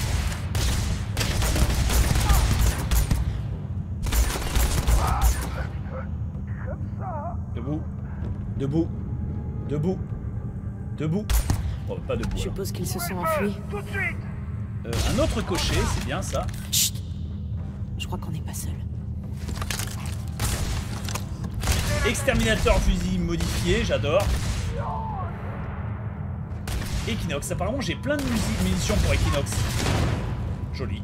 Debout. Debout. Debout. Debout. Oh, pas debout. Je alors. suppose qu'ils se sont enfuis. Tout de suite. Euh, un autre cocher, c'est bien ça. Chut. Je crois qu'on n'est pas seul. Exterminateur fusil modifié, j'adore. Equinox, apparemment j'ai plein de musique, munitions pour Equinox. Joli.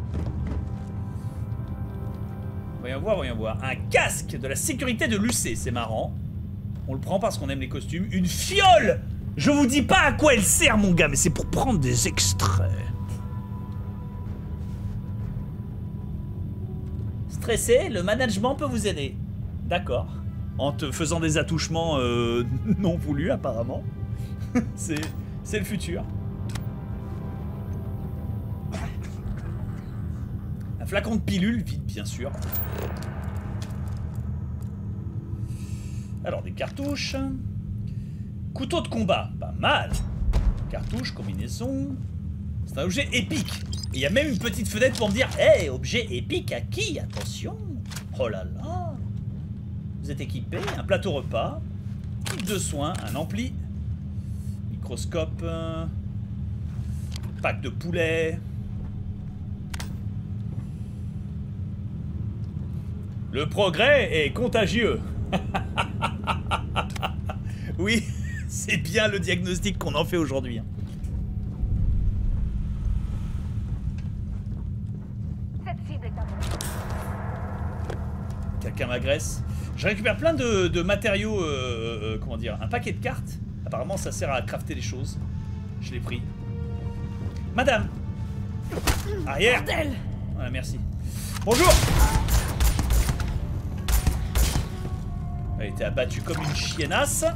Voyons voir, voyons voir. Un casque de la sécurité de l'U C, c'est marrant. On le prend parce qu'on aime les costumes. Une fiole! Je vous dis pas à quoi elle sert, mon gars, mais c'est pour prendre des extraits. Stressé, le management peut vous aider. D'accord. En te faisant des attouchements euh, non voulus, apparemment. C'est... C'est le futur. Un flacon de pilule, vide bien sûr. Alors des cartouches. Couteau de combat, pas mal. Cartouche, combinaison. C'est un objet épique. Et il y a même une petite fenêtre pour me dire hey, objet épique à qui? Attention. Oh là là. Vous êtes équipé, un plateau repas. Kit de soins, un ampli. Microscope, euh, pack de poulet. Le progrès est contagieux. Oui, c'est bien le diagnostic qu'on en fait aujourd'hui. Cette cible est un... Quelqu'un m'agresse. Je récupère plein de, de matériaux, euh, euh, comment dire, un paquet de cartes. Apparemment, ça sert à crafter les choses. Je l'ai pris. Madame! Arrière! Bordel! Voilà, merci. Bonjour! Elle était abattue comme une chiennasse.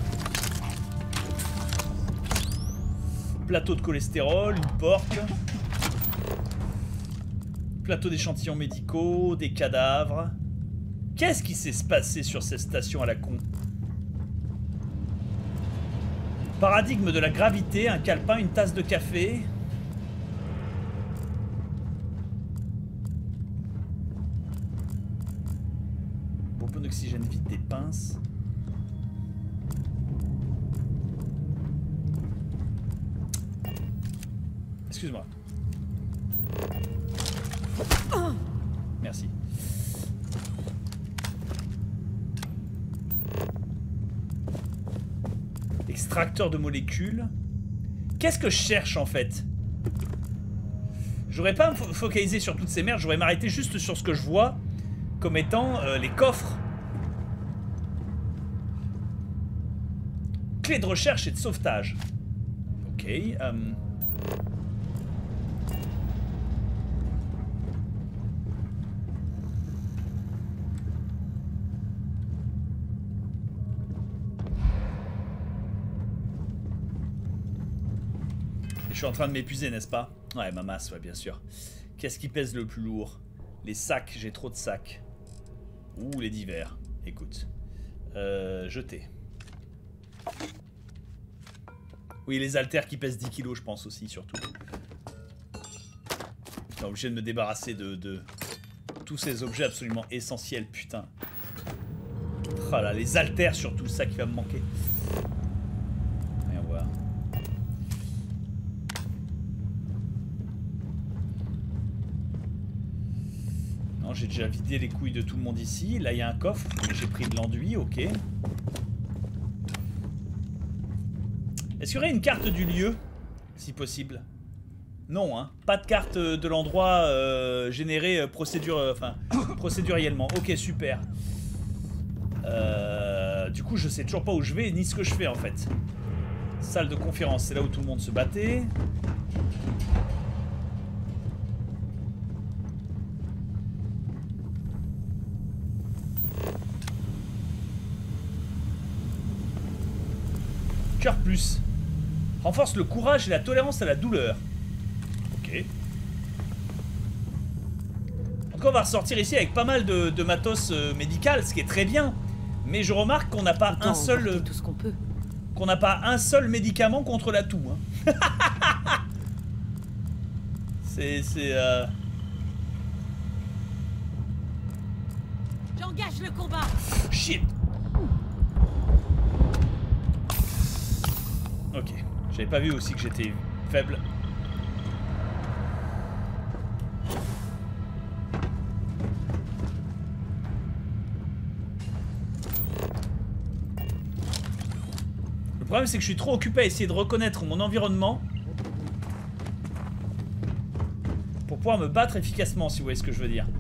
Plateau de cholestérol, une porque. Plateau d'échantillons médicaux, des cadavres. Qu'est-ce qui s'est passé sur cette station à la con? Paradigme de la gravité, un calepin, une tasse de café. Bonbonne d'oxygène vide, des pinces. Excuse-moi. Merci. Extracteur de molécules. Qu'est-ce que je cherche en fait? J'aurais pas me focaliser sur toutes ces merdes, j'aurais m'arrêter juste sur ce que je vois comme étant euh, les coffres. Clé de recherche et de sauvetage. Ok. Euh... Je suis en train de m'épuiser, n'est-ce pas? Ouais, ma masse, ouais, bien sûr. Qu'est-ce qui pèse le plus lourd? Les sacs, j'ai trop de sacs. Ouh, les divers. Écoute. Euh, jeter. Oui, les haltères qui pèsent dix kilos, je pense aussi, surtout. Je suis obligé de me débarrasser de, de tous ces objets absolument essentiels, putain. Oh là, les haltères, surtout, ça qui va me manquer. Voyons voir. j'ai déjà vidé les couilles de tout le monde ici. Là, il y a un coffre, mais j'ai pris de l'enduit, ok. Est-ce qu'il y aurait une carte du lieu, si possible? Non, hein. Pas de carte de l'endroit euh, générée euh, procédure, euh, enfin, procéduriellement. Ok, super. Euh, du coup, je sais toujours pas où je vais ni ce que je fais en fait. Salle de conférence, c'est là où tout le monde se battait. Cœur plus. Renforce le courage et la tolérance à la douleur. Ok. En tout cas, on va ressortir ici avec pas mal de, de matos euh, médical, ce qui est très bien. Mais je remarque qu'on n'a pas Autant un seul... tout ce qu'on peut. Qu'on n'a pas un seul médicament contre la toux. Hein. c'est... c'est... Euh... J'engage le combat. Shit. Ok. J'avais pas vu aussi que j'étais faible. Le problème, c'est que je suis trop occupé à essayer de reconnaître mon environnement pour pouvoir me battre efficacement, si vous voyez ce que je veux dire.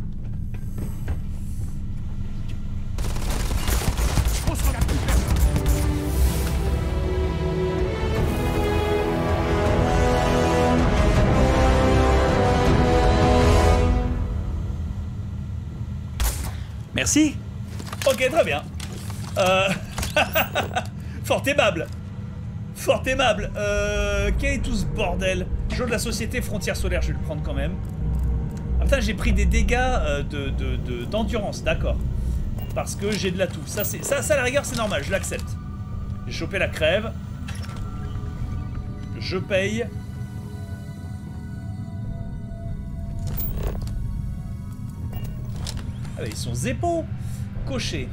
Merci. Ok, très bien. Euh... Fort aimable. Fort aimable. Euh... Quel est tout ce bordel? Jeu de la société frontière solaire, je vais le prendre quand même. Ah putain, j'ai pris des dégâts euh, de, de, de, d'endurance, d'accord. Parce que j'ai de la toux. Ça, c'est, ça, ça, à la rigueur, c'est normal, je l'accepte. J'ai chopé la crève. Je paye. Ah bah, ils sont zépos. Coché.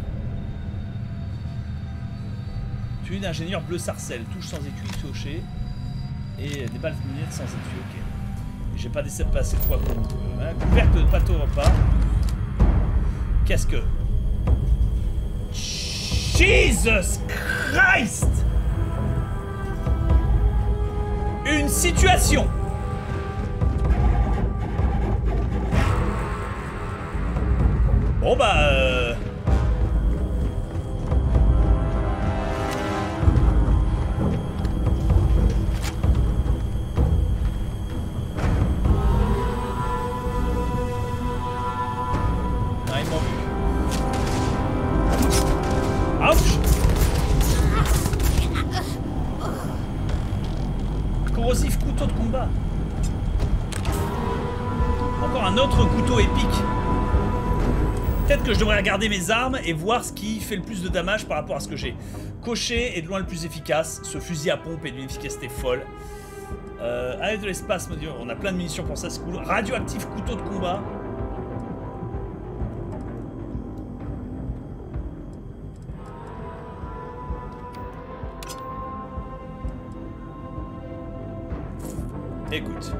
Tuer d'ingénieur bleu sarcelle. Touche sans étui, coché. Et des balles de lunettes sans étui, ok. J'ai pas assez de poids pour hein. Couvercle de pâteau repas. Qu'est-ce que... Jesus Christ! Une situation! Bon bah... Euh... Ah, ils m'ont vu. Ouch! Corrosif couteau de combat. Encore un autre couteau épique. Peut-être que je devrais regarder mes armes et voir ce qui fait le plus de damage par rapport à ce que j'ai. Cocher est de loin le plus efficace. Ce fusil à pompe est d'une efficacité folle. Euh, allez de l'espace, on a plein de munitions pour ça, c'est cool. Radioactif couteau de combat. Écoute.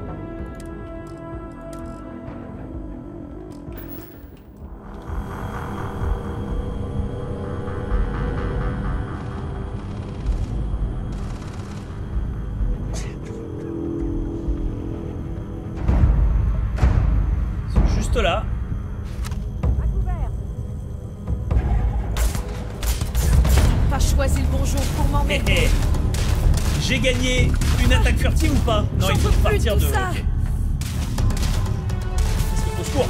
C'est juste là. Pas choisi le bon jour pour m'emmerder. J'ai gagné une attaque furtive ou pas? Non, il faut partir de... Ça. Okay. Au secours.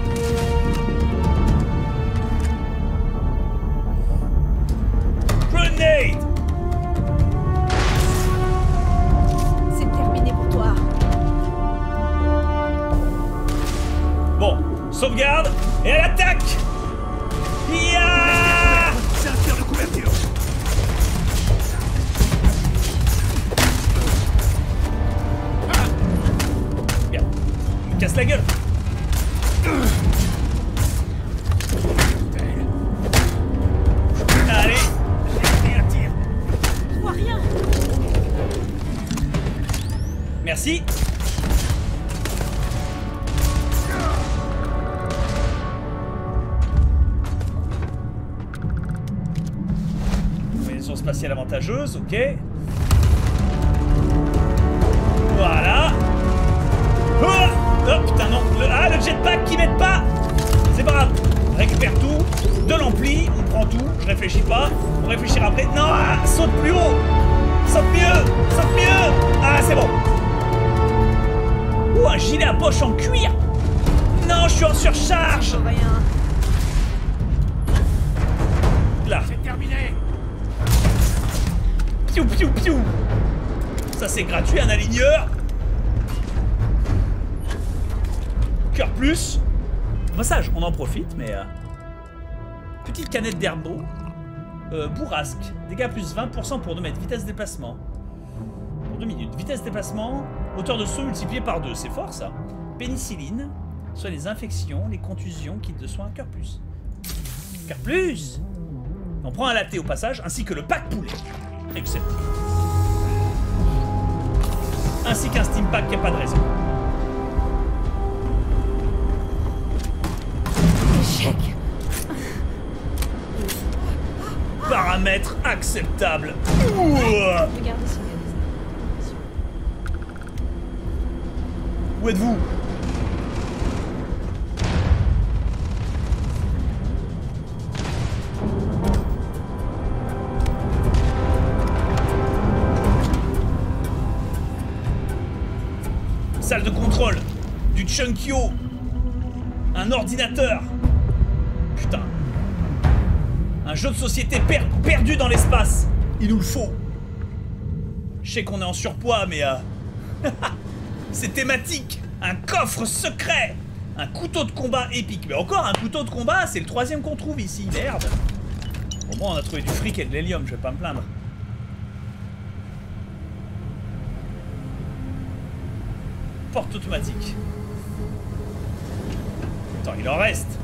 Grenade. C'est terminé pour toi. Bon, sauvegarde et à l'attaque. Ya C'est un tir de couverture. Casse la gueule. Allez. J'ai un tir. Je vois rien. Merci. Position spatiale avantageuse, ok. Voilà. Oh, oh putain non. Le, ah le jetpack qui m'aide pas. C'est pas grave. Récupère tout. De l'ampli. On prend tout. Je réfléchis pas. On réfléchira après. Non, ah, saute plus haut. Saute mieux. Saute mieux. Ah c'est bon. Ouh un gilet à poche en cuir. Non, je suis en surcharge. Là. C'est terminé. Piou piou piou. Ça c'est gratuit, un aligneur. Cœur plus. Massage, on en profite, mais... Euh... Petite canette d'herbeau. Euh, bourrasque. Dégâts plus vingt pour cent pour deux mètres. Vitesse de déplacement. Pour deux minutes. Vitesse de déplacement. Hauteur de saut multipliée par deux. C'est fort ça. Pénicilline. Soit les infections, les contusions, kit de soins, cœur plus. Cœur plus. On prend un latte au passage, ainsi que le pack poulet. Excellent. Ainsi qu'un steam pack qui n'a pas de raison. Échec. Paramètres acceptables. Ouah. Regardez ce mécanisme. Où êtes-vous? Salle de contrôle. Du Chunkyo. Un ordinateur. Putain. Un jeu de société per perdu dans l'espace. Il nous le faut. Je sais qu'on est en surpoids, mais... Euh... c'est thématique. Un coffre secret. Un couteau de combat épique. Mais encore un couteau de combat, c'est le troisième qu'on trouve ici. Merde. Au moins, on a trouvé du fric et de l'hélium, je vais pas me plaindre. Porte automatique. Attends, il en reste.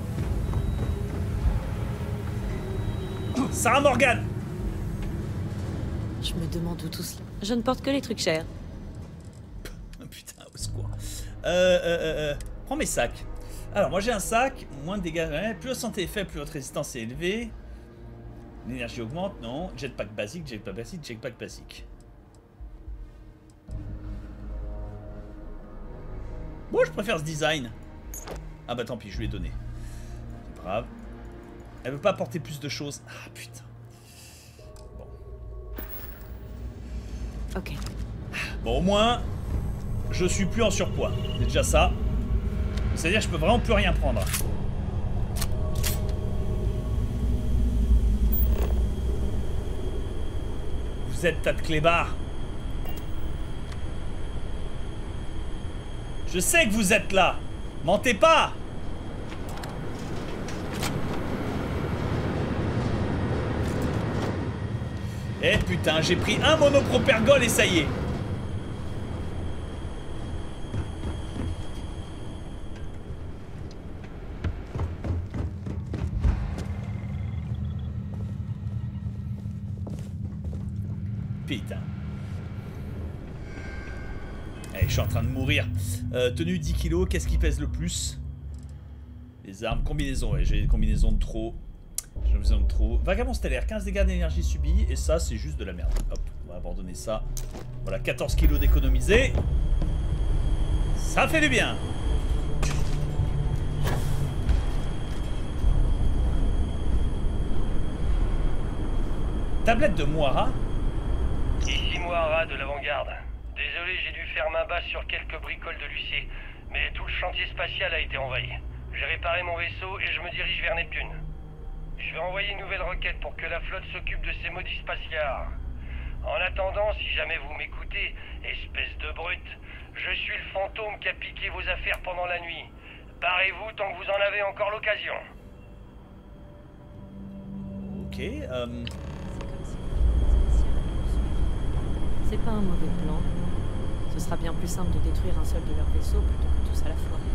Sarah Morgan. Je me demande où tout cela. Je ne porte que les trucs chers. Putain, au secours. Euh, euh, euh, euh, prends mes sacs. Alors, moi j'ai un sac, moins de dégâts. Ouais, plus votre santé est faible, plus votre résistance est élevée. L'énergie augmente, non. Jetpack basique, jetpack basique, jetpack basique. Moi, je préfère ce design. Ah bah tant pis, je lui ai donné. C'est pas grave. Elle veut pas apporter plus de choses. Ah putain. Bon. Ok. Bon, au moins, je suis plus en surpoids. C'est déjà ça. C'est-à-dire que je peux vraiment plus rien prendre. Vous êtes tas de clébards. Je sais que vous êtes là. Mentez pas. Eh putain, j'ai pris un monopropergol et ça y est. Putain. Allez, je suis en train de mourir. Euh, tenue dix kilos, qu'est-ce qui pèse le plus? Les armes, combinaison, ouais, j'ai des combinaisons de trop. J'ai besoin de trop. Vagabond stellaire, quinze dégâts d'énergie subis. Et ça, c'est juste de la merde. Hop, on va abandonner ça. Voilà, quatorze kilos d'économiser. Ça fait du bien. Tablette de Moira. Ici Moira de l'avant-garde. Désolé, j'ai dû faire main basse sur quelques bricoles de Lucie, mais tout le chantier spatial a été envahi. J'ai réparé mon vaisseau et je me dirige vers Neptune. Je vais envoyer une nouvelle requête pour que la flotte s'occupe de ces maudits spatiards. En attendant, si jamais vous m'écoutez, espèce de brute, je suis le fantôme qui a piqué vos affaires pendant la nuit. Barrez-vous tant que vous en avez encore l'occasion. Ok, euh... C'est pas un mauvais plan. Ce sera bien plus simple de détruire un seul de leurs vaisseaux plutôt que tous à la fois.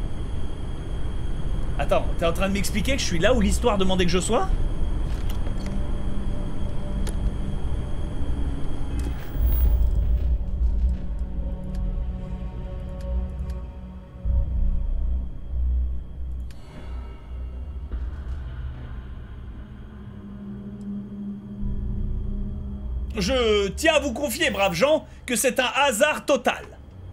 Attends, t'es en train de m'expliquer que je suis là où l'histoire demandait que je sois? je tiens à vous confier, braves gens, que c'est un hasard total.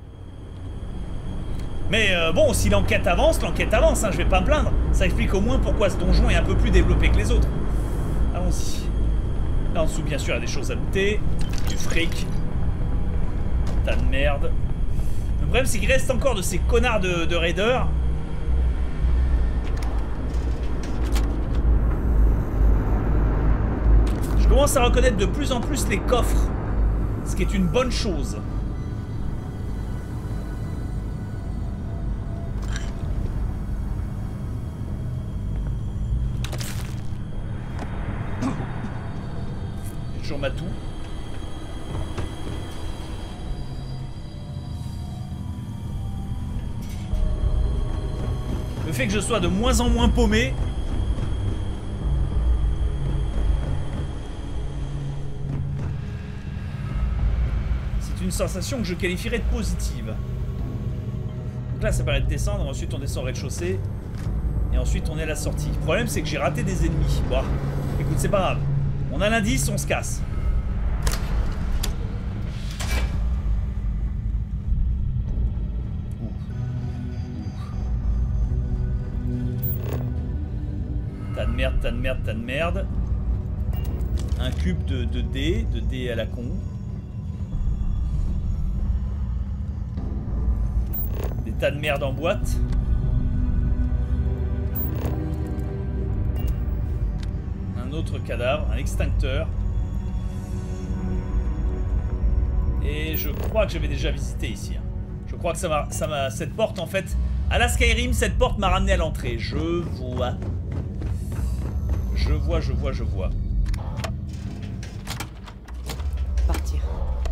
Mais euh, bon, si l'enquête avance, l'enquête avance, hein, je vais pas me plaindre. Ça explique au moins pourquoi ce donjon est un peu plus développé que les autres. Allons-y. Là en dessous, bien sûr, il y a des choses à looter. Du fric. Tas de merde. Le problème, c'est qu'il reste encore de ces connards de, de raiders. Je commence à reconnaître de plus en plus les coffres. Ce qui est une bonne chose. J'ai toujours ma toux. Le fait que je sois de moins en moins paumé. C'est une sensation que je qualifierais de positive. Donc là ça paraît de descendre, ensuite on descend au rez-de-chaussée. Et ensuite on est à la sortie. Le problème c'est que j'ai raté des ennemis. Bon, écoute, c'est pas grave. On a l'indice, on se casse. Tas de merde, tas de merde, tas de merde. Un cube de, de dés, de dés à la con. Des tas de merde en boîte. Un autre cadavre, un extincteur. Et je crois que j'avais déjà visité ici. Je crois que ça m'a, ça m'a, cette porte en fait, à la Skyrim, cette porte m'a ramené à l'entrée. Je vois. Je vois, je vois, je vois. Partir.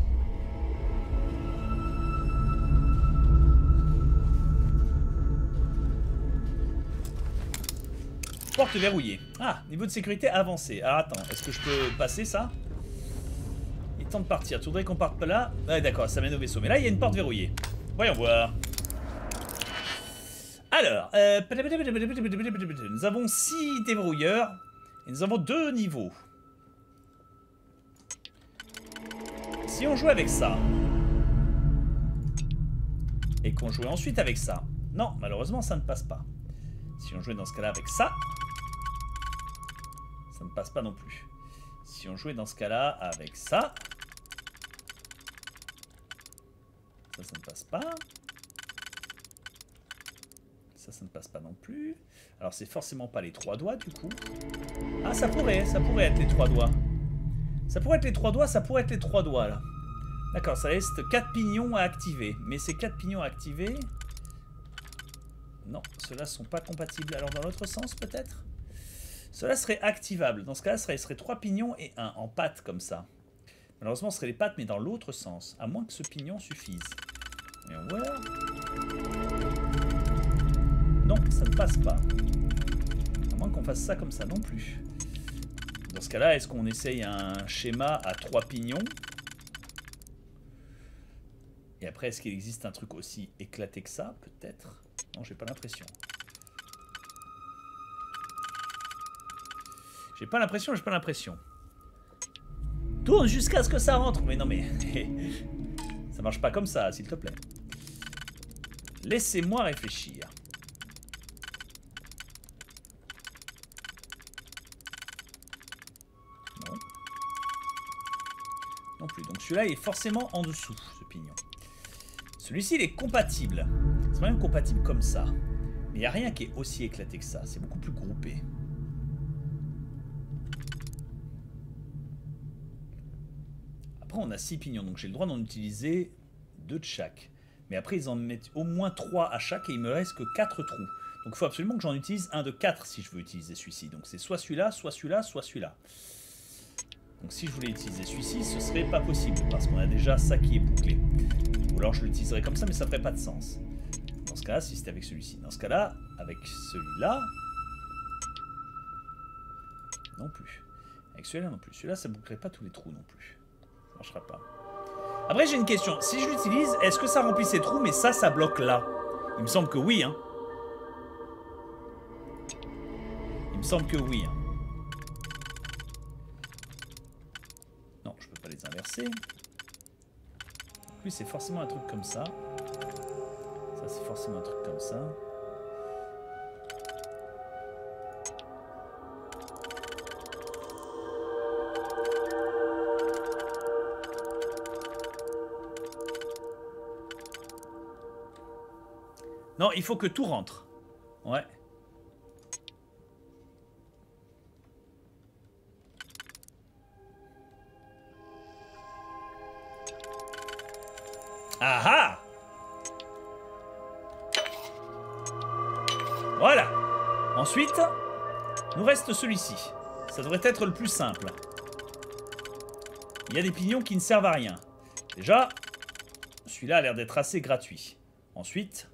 Porte verrouillée. Ah, niveau de sécurité avancé. Alors attends, est-ce que je peux passer ça? Il est temps de partir. Tu voudrais qu'on parte pas là? Ouais, d'accord, ça mène au vaisseau. Mais là, il y a une porte verrouillée. Voyons voir. Alors, euh... nous avons six déverrouilleurs. Et nous avons deux niveaux. Si on jouait avec ça, et qu'on jouait ensuite avec ça, non, malheureusement, ça ne passe pas. Si on jouait dans ce cas-là avec ça, ça ne passe pas non plus. Si on jouait dans ce cas-là avec ça, ça, ça ne passe pas. Ça, ça ne passe pas non plus. Alors, c'est forcément pas les trois doigts, du coup. Ah, ça pourrait, ça pourrait être les trois doigts. Ça pourrait être les trois doigts, ça pourrait être les trois doigts, là. D'accord, ça reste quatre pignons à activer. Mais ces quatre pignons à activer... Non, ceux-là sont pas compatibles. Alors, dans l'autre sens, peut-être? Cela serait activable. Dans ce cas-là, ce serait trois pignons et un en pattes, comme ça. Malheureusement, ce serait les pattes, mais dans l'autre sens. À moins que ce pignon suffise. Et on voit... Non, ça ne passe pas. À moins qu'on fasse ça comme ça non plus. Dans ce cas-là, est-ce qu'on essaye un schéma à trois pignons? Et après, est-ce qu'il existe un truc aussi éclaté que ça? Peut-être. Non, j'ai pas l'impression. J'ai pas l'impression, j'ai pas l'impression. Tourne jusqu'à ce que ça rentre. Mais non, mais... ça marche pas comme ça, s'il te plaît. Laissez-moi réfléchir. Non. Non plus. Donc celui-là est forcément en dessous, ce pignon. Celui-ci, il est compatible. C'est même compatible comme ça. Mais il n'y a rien qui est aussi éclaté que ça. C'est beaucoup plus groupé. Après, on a six pignons. Donc j'ai le droit d'en utiliser deux de chaque. Mais après, ils en mettent au moins trois à chaque. Et il me reste que quatre trous. Donc il faut absolument que j'en utilise un de quatre si je veux utiliser celui-ci. Donc c'est soit celui-là, soit celui-là, soit celui-là. Donc si je voulais utiliser celui-ci, ce serait pas possible. Parce qu'on a déjà ça qui est bouclé. Ou alors je l'utiliserais comme ça, mais ça ferait pas de sens. Dans ce cas-là, si c'était avec celui-ci. Dans ce cas-là, avec celui-là... Non plus. Avec celui-là non plus. Celui-là, ça ne bouclerait pas tous les trous non plus. Ça marchera pas. Après, j'ai une question. Si je l'utilise, est-ce que ça remplit ces trous, mais ça, ça bloque là? Il me semble que oui, hein. Il me semble que oui, hein. Non, je peux pas les passer. Lui, c'est forcément un truc comme ça. Ça, c'est forcément un truc comme ça. Non, il faut que tout rentre. Ouais. Ah ah! Voilà. Ensuite, nous reste celui-ci. Ça devrait être le plus simple. Il y a des pignons qui ne servent à rien. Déjà, celui-là a l'air d'être assez gratuit. Ensuite,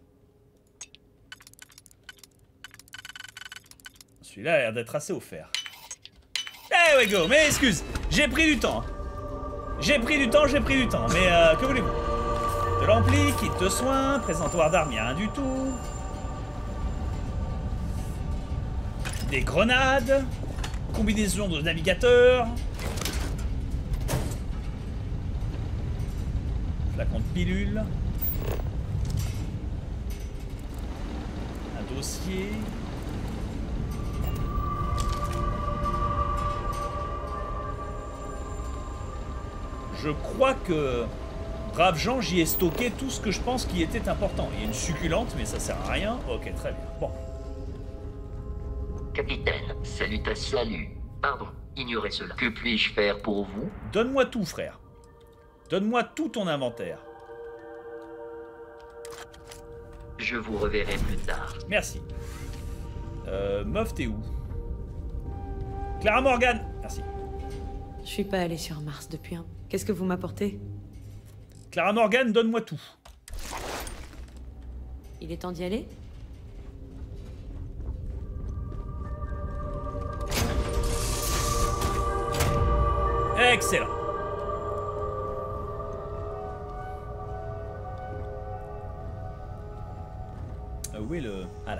celui-là a l'air d'être assez offert. There we go. Mais excuse, j'ai pris du temps. J'ai pris du temps, j'ai pris du temps. Mais euh, que voulez-vous? De l'ampli, kit de soins, présentoir d'armes, rien du tout. Des grenades, combinaison de navigateurs, flacon de pilule, un dossier. Je crois que, brave Jean, j'y ai stocké tout ce que je pense qui était important. Il y a une succulente, mais ça sert à rien. Ok, très bien. Bon. Capitaine, salutations. Salut. Pardon, ignorez cela. Que puis-je faire pour vous? Donne-moi tout, frère. Donne-moi tout ton inventaire. Je vous reverrai plus tard. Merci. Euh, meuf, t'es où? Clara Morgan. Merci. Je suis pas allée sur Mars depuis un... Qu'est-ce que vous m'apportez? Clara Morgan, donne-moi tout. Il est temps d'y aller? Excellent. Euh, où est le... Ah là.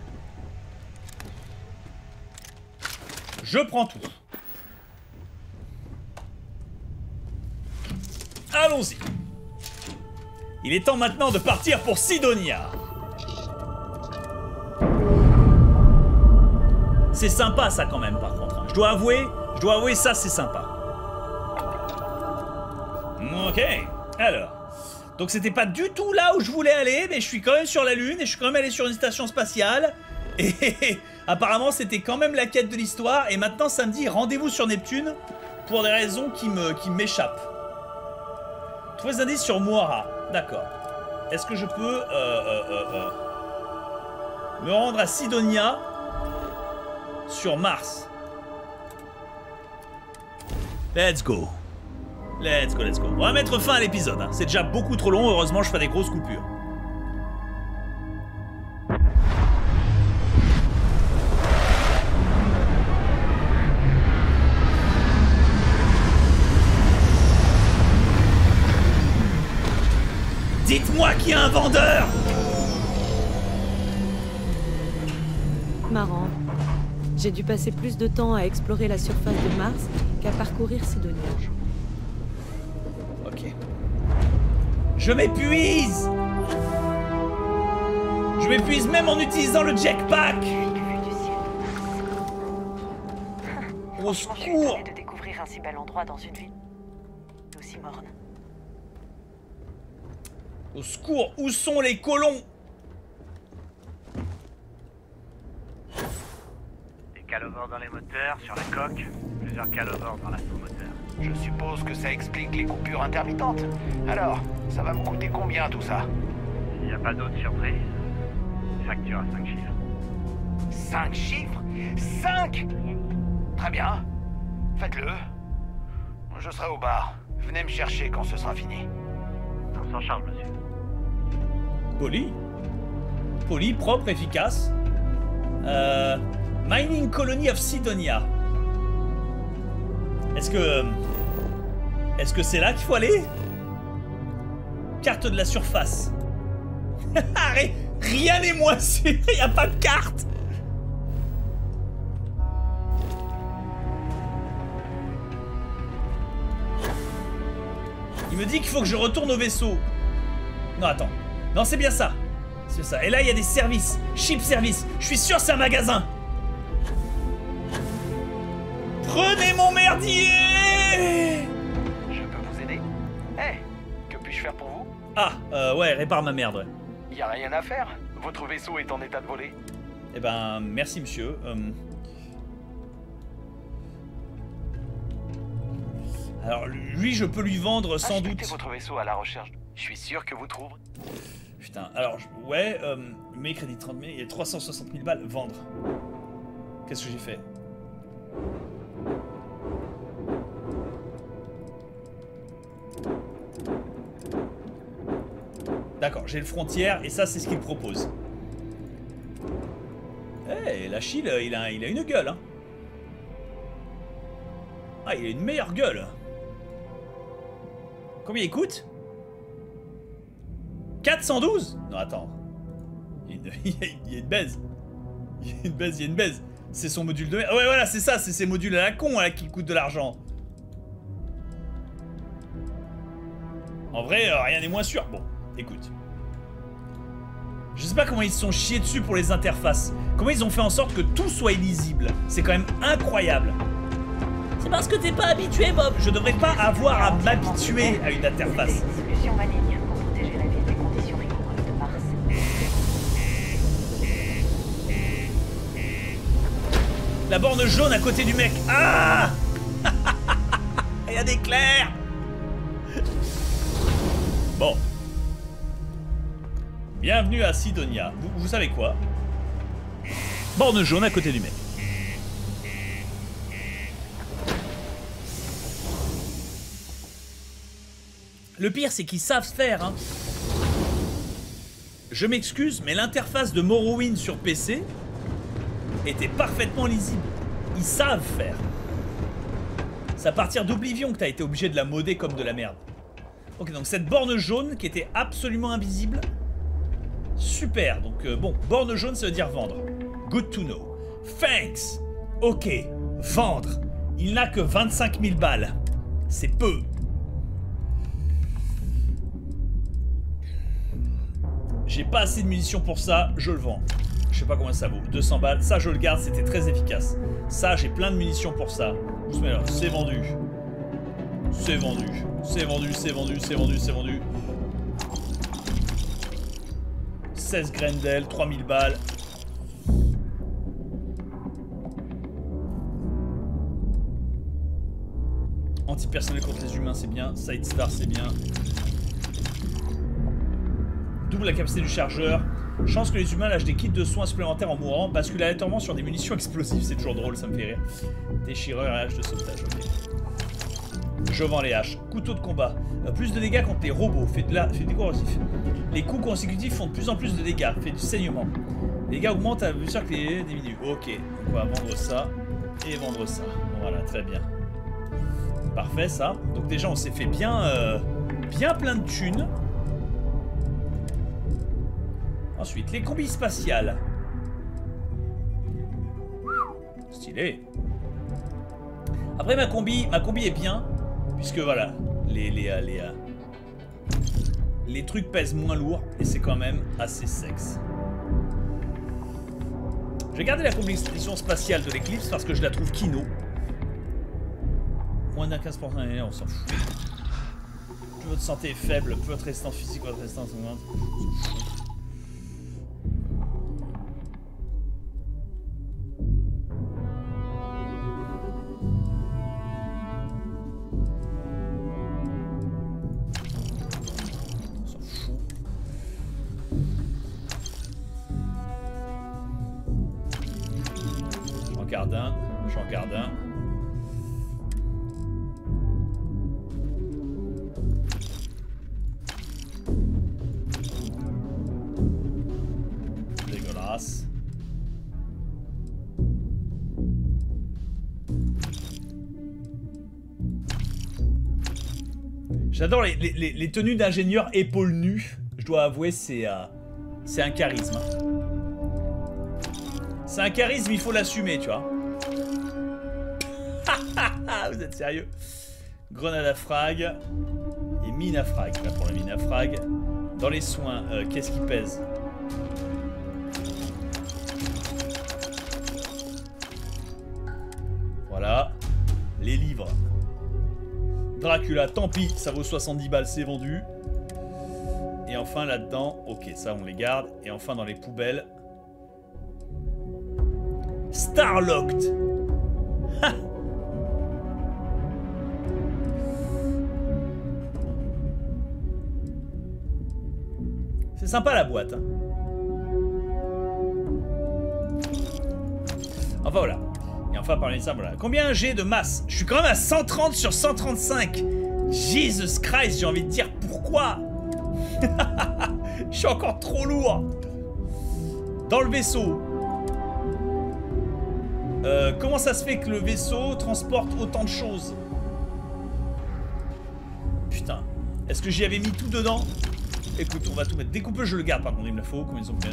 Je prends tout. Allons-y. Il est temps maintenant de partir pour Sidonia. C'est sympa ça quand même par contre. Je dois avouer, je dois avouer ça c'est sympa. Ok, alors. Donc c'était pas du tout là où je voulais aller, mais je suis quand même sur la Lune et je suis quand même allé sur une station spatiale. Et apparemment c'était quand même la quête de l'histoire. Et maintenant ça me dit rendez-vous sur Neptune pour des raisons qui me, qui m'échappent. Trouver des indices sur Moira. D'accord. Est-ce que je peux euh, euh, euh, euh, me rendre à Sidonia sur Mars? Let's go. Let's go, let's go. On va mettre fin à l'épisode. Hein. C'est déjà beaucoup trop long. Heureusement, je fais des grosses coupures. Dites-moi qu'il y a un vendeur! Marrant. J'ai dû passer plus de temps à explorer la surface de Mars qu'à parcourir Sidonia. Ok. Je m'épuise! Je m'épuise même en utilisant le jetpack! Au secours! de découvrir un si bel endroit dans une ville aussi morne. Au secours! Où sont les colons? Des calovores dans les moteurs, sur la coque, plusieurs calovores dans l'astromoteur. Je suppose que ça explique les coupures intermittentes. Alors, ça va me coûter combien tout ça? Il n'y a pas d'autre surprise. Facture à cinq chiffres. Cinq chiffres? Cinq? Très bien. Faites-le. Je serai au bar. Venez me chercher quand ce sera fini. On s'en charge, monsieur. Poli. Poli, propre, efficace. Euh, Mining Colony of Sidonia. Est-ce que... Est-ce que c'est là qu'il faut aller? Carte de la surface. Rien n'est moins sûr, il n'y a pas de carte. Il me dit qu'il faut que je retourne au vaisseau. Non, attends. Non, c'est bien ça. C'est ça. Et là, il y a des services. Ship service. Je suis sûr c'est un magasin. Prenez mon merdier. Je peux vous aider? Eh, hey, que puis-je faire pour vous? Ah, euh, ouais, répare ma merde, ouais. Y a rien à faire. Votre vaisseau est en état de voler. Eh ben, merci, monsieur. Euh... Alors, lui, je peux lui vendre sans doute... Achetez votre vaisseau à la recherche. Je suis sûr que vous trouverez. Putain, alors, ouais, euh, mes crédits trente mille, il y a trois cent soixante mille balles, vendre. Qu'est-ce que j'ai fait? D'accord, j'ai le frontière, et ça, c'est ce qu'il propose. Eh, hey, la Chile, il a, il a une gueule, hein. Ah, il a une meilleure gueule. Combien il coûte? quatre cent douze? Non, attends. Il y, a une, il y a une baise. Il y a une baise, il y a une baise. C'est son module de... Ah ouais, voilà, c'est ça, c'est ces modules à la con, là, qui coûtent de l'argent. En vrai, euh, rien n'est moins sûr. Bon, écoute. Je sais pas comment ils se sont chiés dessus pour les interfaces. Comment ils ont fait en sorte que tout soit illisible. C'est quand même incroyable. C'est parce que t'es pas habitué, Bob. Je devrais pas avoir à m'habituer à une interface. Solution maligne pour protéger la ville des conditions rigoureuses de Mars. La borne jaune à côté du mec. Ah. Il y a des clairs. Bon. Bienvenue à Sidonia. Vous, vous savez quoi? Borne jaune à côté du mec. Le pire, c'est qu'ils savent faire, hein. Je m'excuse, mais l'interface de Morrowind sur P C était parfaitement lisible. Ils savent faire. C'est à partir d'Oblivion que t'as été obligé de la modder comme de la merde. Ok, donc cette borne jaune qui était absolument invisible. Super, donc euh, bon, borne jaune, ça veut dire vendre. Good to know. Thanks. Ok, vendre. Il n'a que vingt-cinq mille balles. C'est peu. J'ai pas assez de munitions pour ça, je le vends. Je sais pas combien ça vaut, deux cents balles. Ça, je le garde, c'était très efficace. Ça, j'ai plein de munitions pour ça. C'est vendu. C'est vendu. C'est vendu, c'est vendu, c'est vendu, c'est vendu. seize Grendel, trois mille balles. Antipersonnel contre les humains, c'est bien. Sidestar, c'est bien. Double la capacité du chargeur. Chance que les humains lâchent des kits de soins supplémentaires en mourant. Bascule aléatoirement sur des munitions explosives. C'est toujours drôle, ça me fait rire. Déchireur et hache de sauvetage, ok. Je vends les haches. Couteau de combat. Euh, plus de dégâts contre les robots. Fait, de la... fait des corrosifs. Les coups consécutifs font de plus en plus de dégâts. Fait du saignement. Les dégâts augmentent à mesure que les diminuent. Ok. Donc on va vendre ça. Et vendre ça. Voilà, très bien. Parfait, ça. Donc déjà, on s'est fait bien... Euh, bien plein de thunes. Ensuite, les combis spatiales. Stylé. Après, ma combi, ma combi est bien. Puisque voilà, les, les, les, les, les trucs pèsent moins lourd. Et c'est quand même assez sexe. Je vais garder la combinaison spatiale de l'éclipse parce que je la trouve kino. Moins d'un quinze pour cent, on s'en fout. Plus votre santé est faible, plus votre résistance physique, votre résistance augmente. On s'en fout. J'en garde un, j'en garde un. Dégueulasse. J'adore les, les, les tenues d'ingénieur épaules nues. Je dois avouer, c'est euh, c'est un charisme. C'est un charisme, il faut l'assumer, tu vois. Vous êtes sérieux? Grenade à frag. Et mine à frag. Là pour la mine à frag. Dans les soins, euh, qu'est-ce qui pèse? Voilà. Les livres. Dracula, tant pis, ça vaut soixante-dix balles, c'est vendu. Et enfin là-dedans, ok, ça on les garde. Et enfin dans les poubelles. Starlocked. Ha. C'est sympa la boîte. Hein. Enfin voilà. Et enfin parmi ça, voilà. Combien j'ai de masse? Je suis quand même à cent trente sur cent trente-cinq. Jesus Christ, j'ai envie de dire pourquoi. Je suis encore trop lourd. Dans le vaisseau. Euh, comment ça se fait que le vaisseau transporte autant de choses? Putain. Est-ce que j'y avais mis tout dedans? Écoute, on va tout mettre. Découpeuse, je le garde par contre, il me la faut. Combien ils ont fait?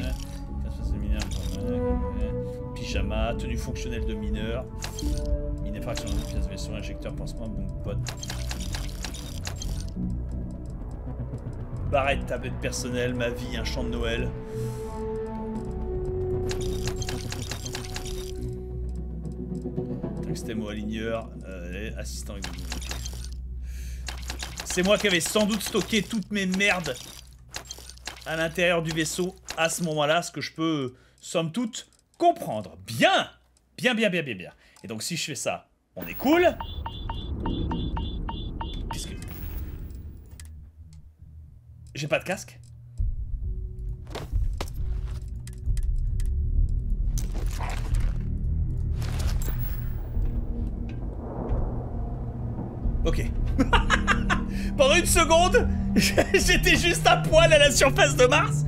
Pyjama, tenue fonctionnelle de mineur. Mine fraction de pièce vaisseau, injecteur, pansement, bon pote. Barrette, tablette personnelle, ma vie, un chant de Noël. Textémo aligneur, euh, assistant exécutif. C'est moi qui avais sans doute stocké toutes mes merdes à l'intérieur du vaisseau à ce moment-là, ce que je peux, somme toute, comprendre. Bien, bien, bien, bien, bien, bien. Et donc si je fais ça, on est cool. Qu'est-ce que... J'ai pas de casque? Ok. Pendant une seconde, j'étais juste à poil à la surface de Mars.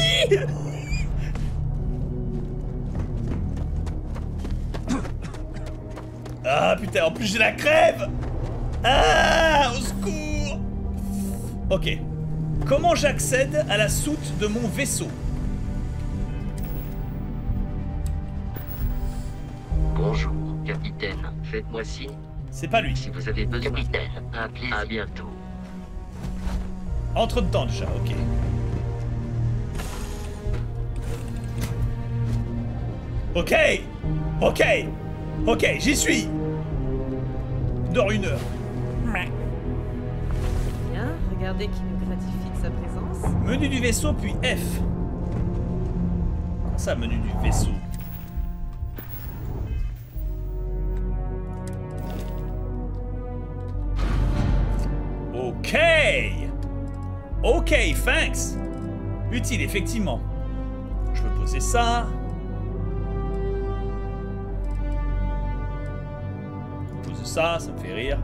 Ah putain, en plus j'ai la crève. Ah, au secours. Ok. Comment j'accède à la soute de mon vaisseau? Bonjour, capitaine. Faites-moi signe. C'est pas lui. Si vous avez besoin. Capitaine, un plaisir. À bientôt. Entre dedans déjà, ok. Ok. Ok. Ok, j'y suis. Dors une heure. Bien, regardez qui nous gratifie de sa présence. Menu du vaisseau, puis F. Comment ça, menu du vaisseau? Ok. Ok, thanks. Utile, effectivement. Je peux poser ça. Poser ça, ça me fait rire.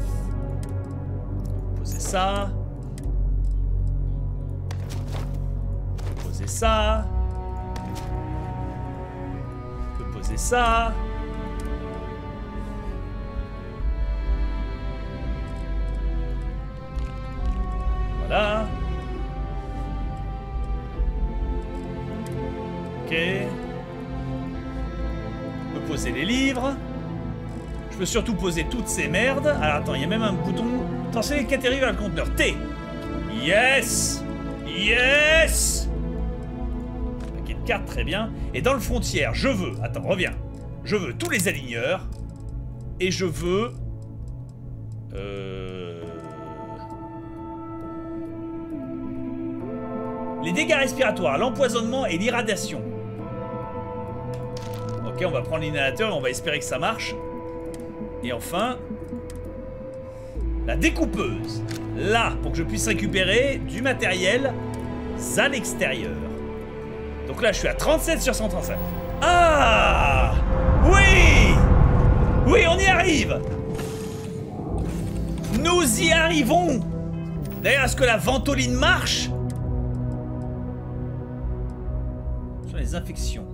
Poser ça. Poser ça. Je peux poser ça. Voilà. Ok. Je peux poser les livres. Je peux surtout poser toutes ces merdes. Alors attends, il y a même un bouton. Transférer les catégories vers le conteneur. T. Yes. Yes. Paquet de cartes, très bien. Et dans le frontière, je veux... Attends, reviens. Je veux tous les aligneurs. Et je veux... Euh... Les dégâts respiratoires, l'empoisonnement et l'irradiation. Ok, on va prendre l'inhalateur et on va espérer que ça marche. Et enfin... La découpeuse. Là, pour que je puisse récupérer du matériel à l'extérieur. Donc là, je suis à trente-sept sur cent trente-cinq. Ah! Oui! Oui, on y arrive! Nous y arrivons! D'ailleurs, est-ce que la ventoline marche? Sur les infections.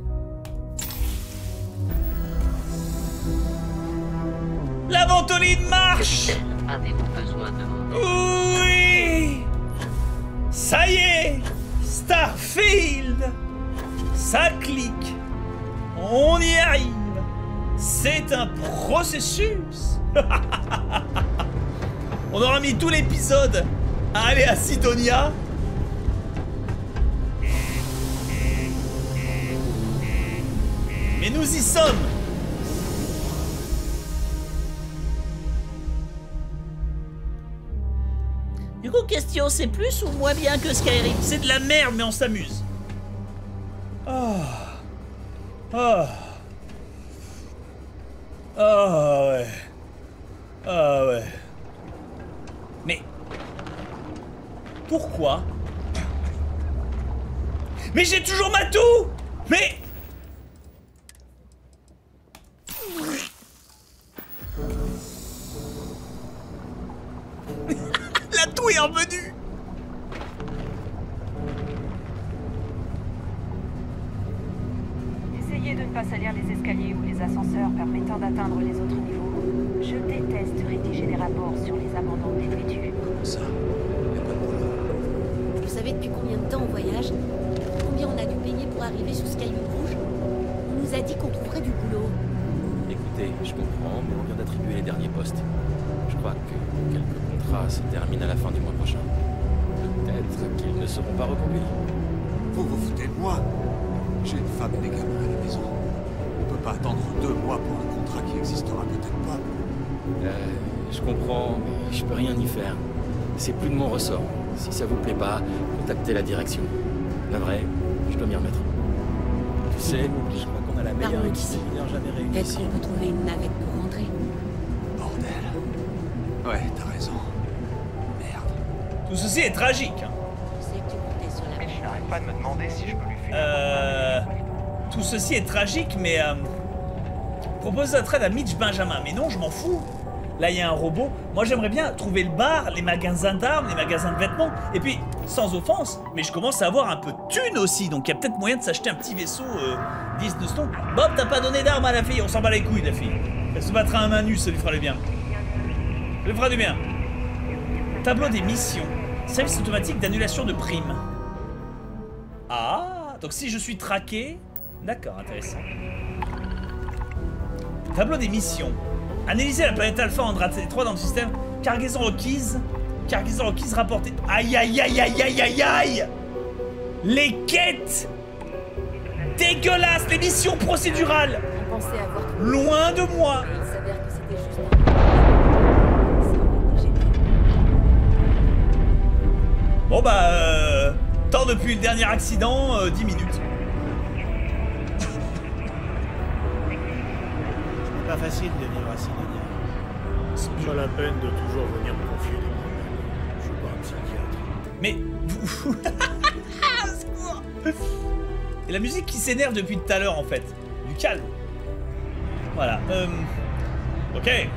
La ventoline marche! Avez-vous besoin de mon... Oui! Ça y est! Starfield! Ça clique! On y arrive! C'est un processus! On aura mis tout l'épisode aller à Sidonia. Mais nous y sommes. Du coup, question, c'est plus ou moins bien que Skyrim? C'est de la merde, mais on s'amuse. Ah. Ah. Ah ouais. Ah ouais. Mais... Pourquoi? Mais j'ai toujours ma toux. Mais... La toux est revenue. Essayez de ne pas salir les escaliers ou les ascenseurs permettant d'atteindre les autres niveaux. Je déteste rédiger des rapports sur les abandons défaitus. Ça, y a pas de problème. Vous savez depuis combien de temps on voyage? Combien on a dû payer pour arriver sous Skyrim Rouge? On nous a dit qu'on trouverait du boulot. Écoutez, je comprends, mais on vient d'attribuer les derniers postes. Je crois que quelques contrats se terminent à la fin du mois prochain. Peut-être qu'ils ne seront pas reconduits. Vous vous foutez de moi? J'ai une femme et des gamins à la maison. On peut pas attendre deux mois pour un contrat qui existera peut-être pas. Euh, je comprends, mais je peux rien y faire. C'est plus de mon ressort. Si ça vous plaît pas, contactez la direction. La vraie, je dois m'y remettre. Tu sais, je crois qu'on a la meilleure Parlons équipe d'ici. de mineurs jamais réunie Peut-être ici. qu'on peut trouver une navette pour rentrer. Bordel. Ouais, t'as raison. Merde. Tout ceci est tragique. hein. Je sais que tu comptais sur la Je n'arrête pas de me demander si je peux lui filer Euh... Tout ceci est tragique, mais... Euh... Propose un trade à Mitch Benjamin. Mais non, je m'en fous. Là, il y a un robot. Moi, j'aimerais bien trouver le bar, les magasins d'armes, les magasins de vêtements. Et puis, sans offense, mais je commence à avoir un peu de thunes aussi. Donc, il y a peut-être moyen de s'acheter un petit vaisseau euh, dix de Stone. Bob, t'as pas donné d'armes à la fille. On s'en bat les couilles, la fille. Elle se battra à main nue, ça lui fera du bien. Ça lui fera du bien. Tableau des missions. Service automatique d'annulation de primes. Ah, donc si je suis traqué... D'accord, intéressant. Tableau des missions. Analyser la planète Alpha Andrade trois dans le système. Cargaison requise. Cargaison requise rapportée. Aïe aïe aïe aïe aïe aïe aïe. Les quêtes dégueulasses. Les missions procédurales. On pensait avoir tout. Loin de moi. Il s'avère que c'était juste un... Ça aurait été génial. Bon bah... Euh, temps depuis le dernier accident, euh, dix minutes. Pas facile de vivre à Sidonia. C'est pas la peine de toujours venir me confier des problèmes. Je suis pas un psychiatre. Mais... vous- Au secours. Et la musique qui s'énerve depuis tout à l'heure en fait. Du calme. Voilà. Euh... Ok.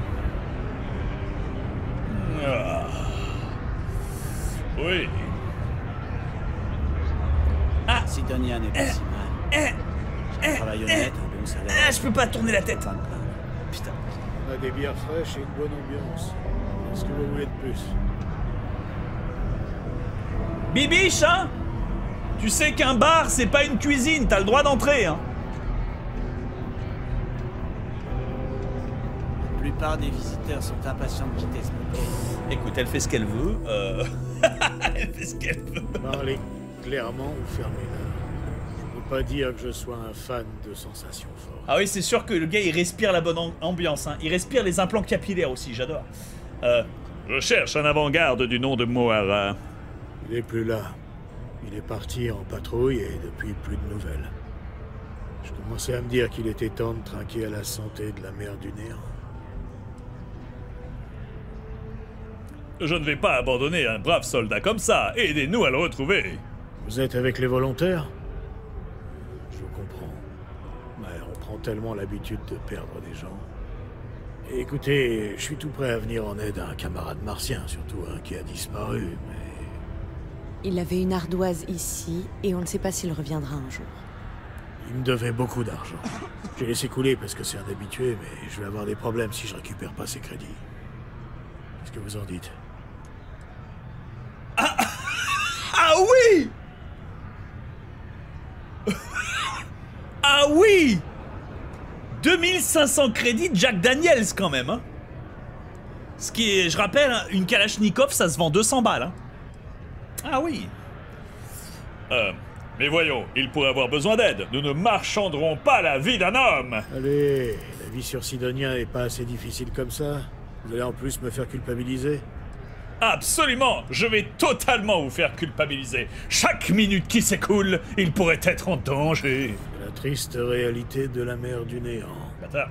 Ah. Oui. Ah. Sidonia n'est pas si mal. Eh, C'est un travail honnête, un bon salaire. Ah, je peux pas tourner la tête. Pas de plainte. Putain. On a des bières fraîches et une bonne ambiance. Qu'est-ce que vous voulez de plus? Bibiche, hein? Tu sais qu'un bar, c'est pas une cuisine, t'as le droit d'entrer, hein? La plupart des visiteurs sont impatients de quitter ce monde. Écoute, elle fait ce qu'elle veut. Euh... elle fait ce qu'elle veut. Parlez clairement ou fermez-la. Je peux pas dire que je sois un fan de sensations fortes. Ah oui, c'est sûr que le gars, il respire la bonne am- ambiance. Hein. Il respire les implants capillaires aussi, j'adore. Euh, je cherche un avant-garde du nom de Moara. Il est plus là. Il est parti en patrouille et depuis plus de nouvelles. Je commençais à me dire qu'il était temps de trinquer à la santé de la mère du néant. Je ne vais pas abandonner un brave soldat comme ça. Aidez-nous à le retrouver. Vous êtes avec les volontaires? Je vous comprends. Mais on prend tellement l'habitude de perdre des gens. Et écoutez, je suis tout prêt à venir en aide à un camarade martien, surtout un qui a disparu, mais... Il avait une ardoise ici, et on ne sait pas s'il reviendra un jour. Il me devait beaucoup d'argent. J'ai laissé couler parce que c'est un habitué, mais je vais avoir des problèmes si je récupère pas ses crédits. Qu'est-ce que vous en dites? Ah, ah oui. Ah oui, deux mille cinq cents crédits Jack Daniels quand même. Hein. Ce qui est, je rappelle, hein, une Kalachnikov, ça se vend deux cents balles. Hein. Ah oui. Euh, mais voyons, il pourrait avoir besoin d'aide. Nous ne marchanderons pas la vie d'un homme. Allez, la vie sur Sidonia est pas assez difficile comme ça. Vous allez en plus me faire culpabiliser? Absolument, je vais totalement vous faire culpabiliser. Chaque minute qui s'écoule, il pourrait être en danger. La triste réalité de la mer du néant. Bâtard.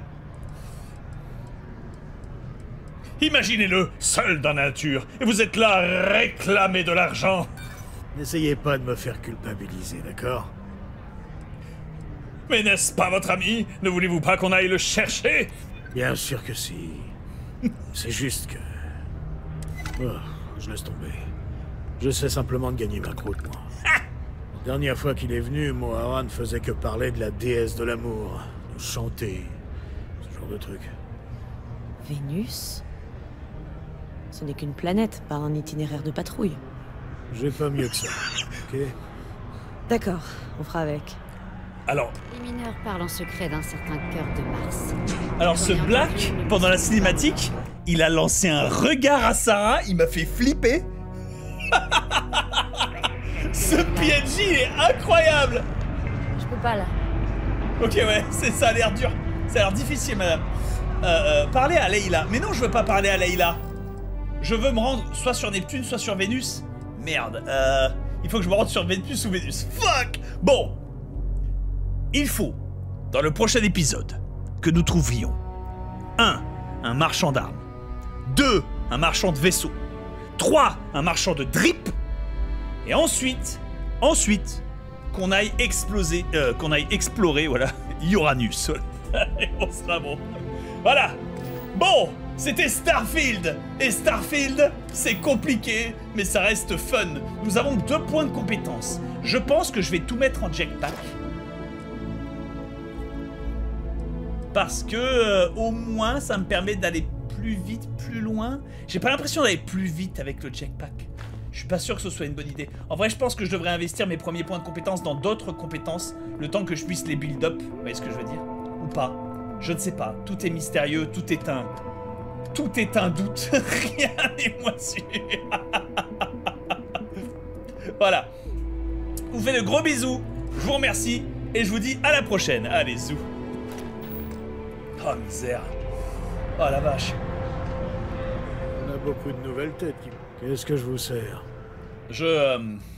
Imaginez-le, seul dans la nature, et vous êtes là à réclamer de l'argent. N'essayez pas de me faire culpabiliser, d'accord? Mais n'est-ce pas votre ami? Ne voulez-vous pas qu'on aille le chercher? Bien sûr que si. C'est juste que... Oh, je laisse tomber. Je sais simplement de gagner ma croûte, moi. La dernière fois qu'il est venu, Moharan ne faisait que parler de la déesse de l'amour, de chanter, ce genre de truc. Vénus? Ce n'est qu'une planète, pas un itinéraire de patrouille. J'ai pas mieux que ça, ok? D'accord, on fera avec. Alors... Les mineurs parlent en secret d'un certain cœur de Mars. Alors ce Black, pendant la cinématique, il a lancé un regard à Sarah, il m'a fait flipper. Ce P N J, il est incroyable. Je peux pas là. Ok, ouais, c'est ça a l'air dur. Ça a l'air difficile, madame. Euh, euh, parlez à Leïla. Mais non, je veux pas parler à Leïla. Je veux me rendre soit sur Neptune, soit sur Vénus. Merde. Euh, il faut que je me rende sur Vénus ou Vénus. Fuck. Bon. Il faut, dans le prochain épisode, que nous trouvions un. Un marchand d'armes. deux. Un marchand de vaisseaux. trois. Un marchand de drip. Et ensuite, ensuite, qu'on aille exploser, euh, qu'on aille explorer, voilà, Uranus. Et on sera bon. Voilà. Bon, c'était Starfield. Et Starfield, c'est compliqué, mais ça reste fun. Nous avons deux points de compétence. Je pense que je vais tout mettre en jetpack. Parce que, euh, au moins, ça me permet d'aller plus vite, plus loin. J'ai pas l'impression d'aller plus vite avec le jetpack. Je suis pas sûr que ce soit une bonne idée. En vrai, je pense que je devrais investir mes premiers points de compétence dans d'autres compétences, le temps que je puisse les build up. Vous voyez ce que je veux dire? Ou pas? Je ne sais pas. Tout est mystérieux, tout est un... Tout est un doute. Rien n'est moins sûr. Voilà. Je vous fais de gros bisous. Je vous remercie. Et je vous dis à la prochaine. Allez, zou. Oh, misère. Oh, la vache. On a beaucoup de nouvelles têtes. qui- Qu'est-ce que je vous sers? Je... euh,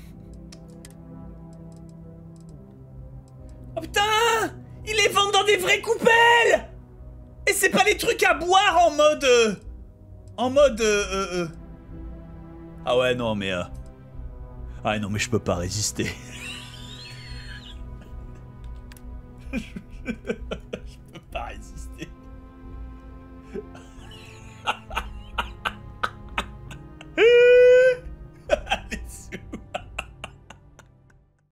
Oh putain! Ils les vendent dans des vraies coupelles! Et c'est pas les trucs à boire en mode... euh, En mode... euh, euh, euh. Ah ouais, non, mais... euh, Ah non, mais je peux pas résister.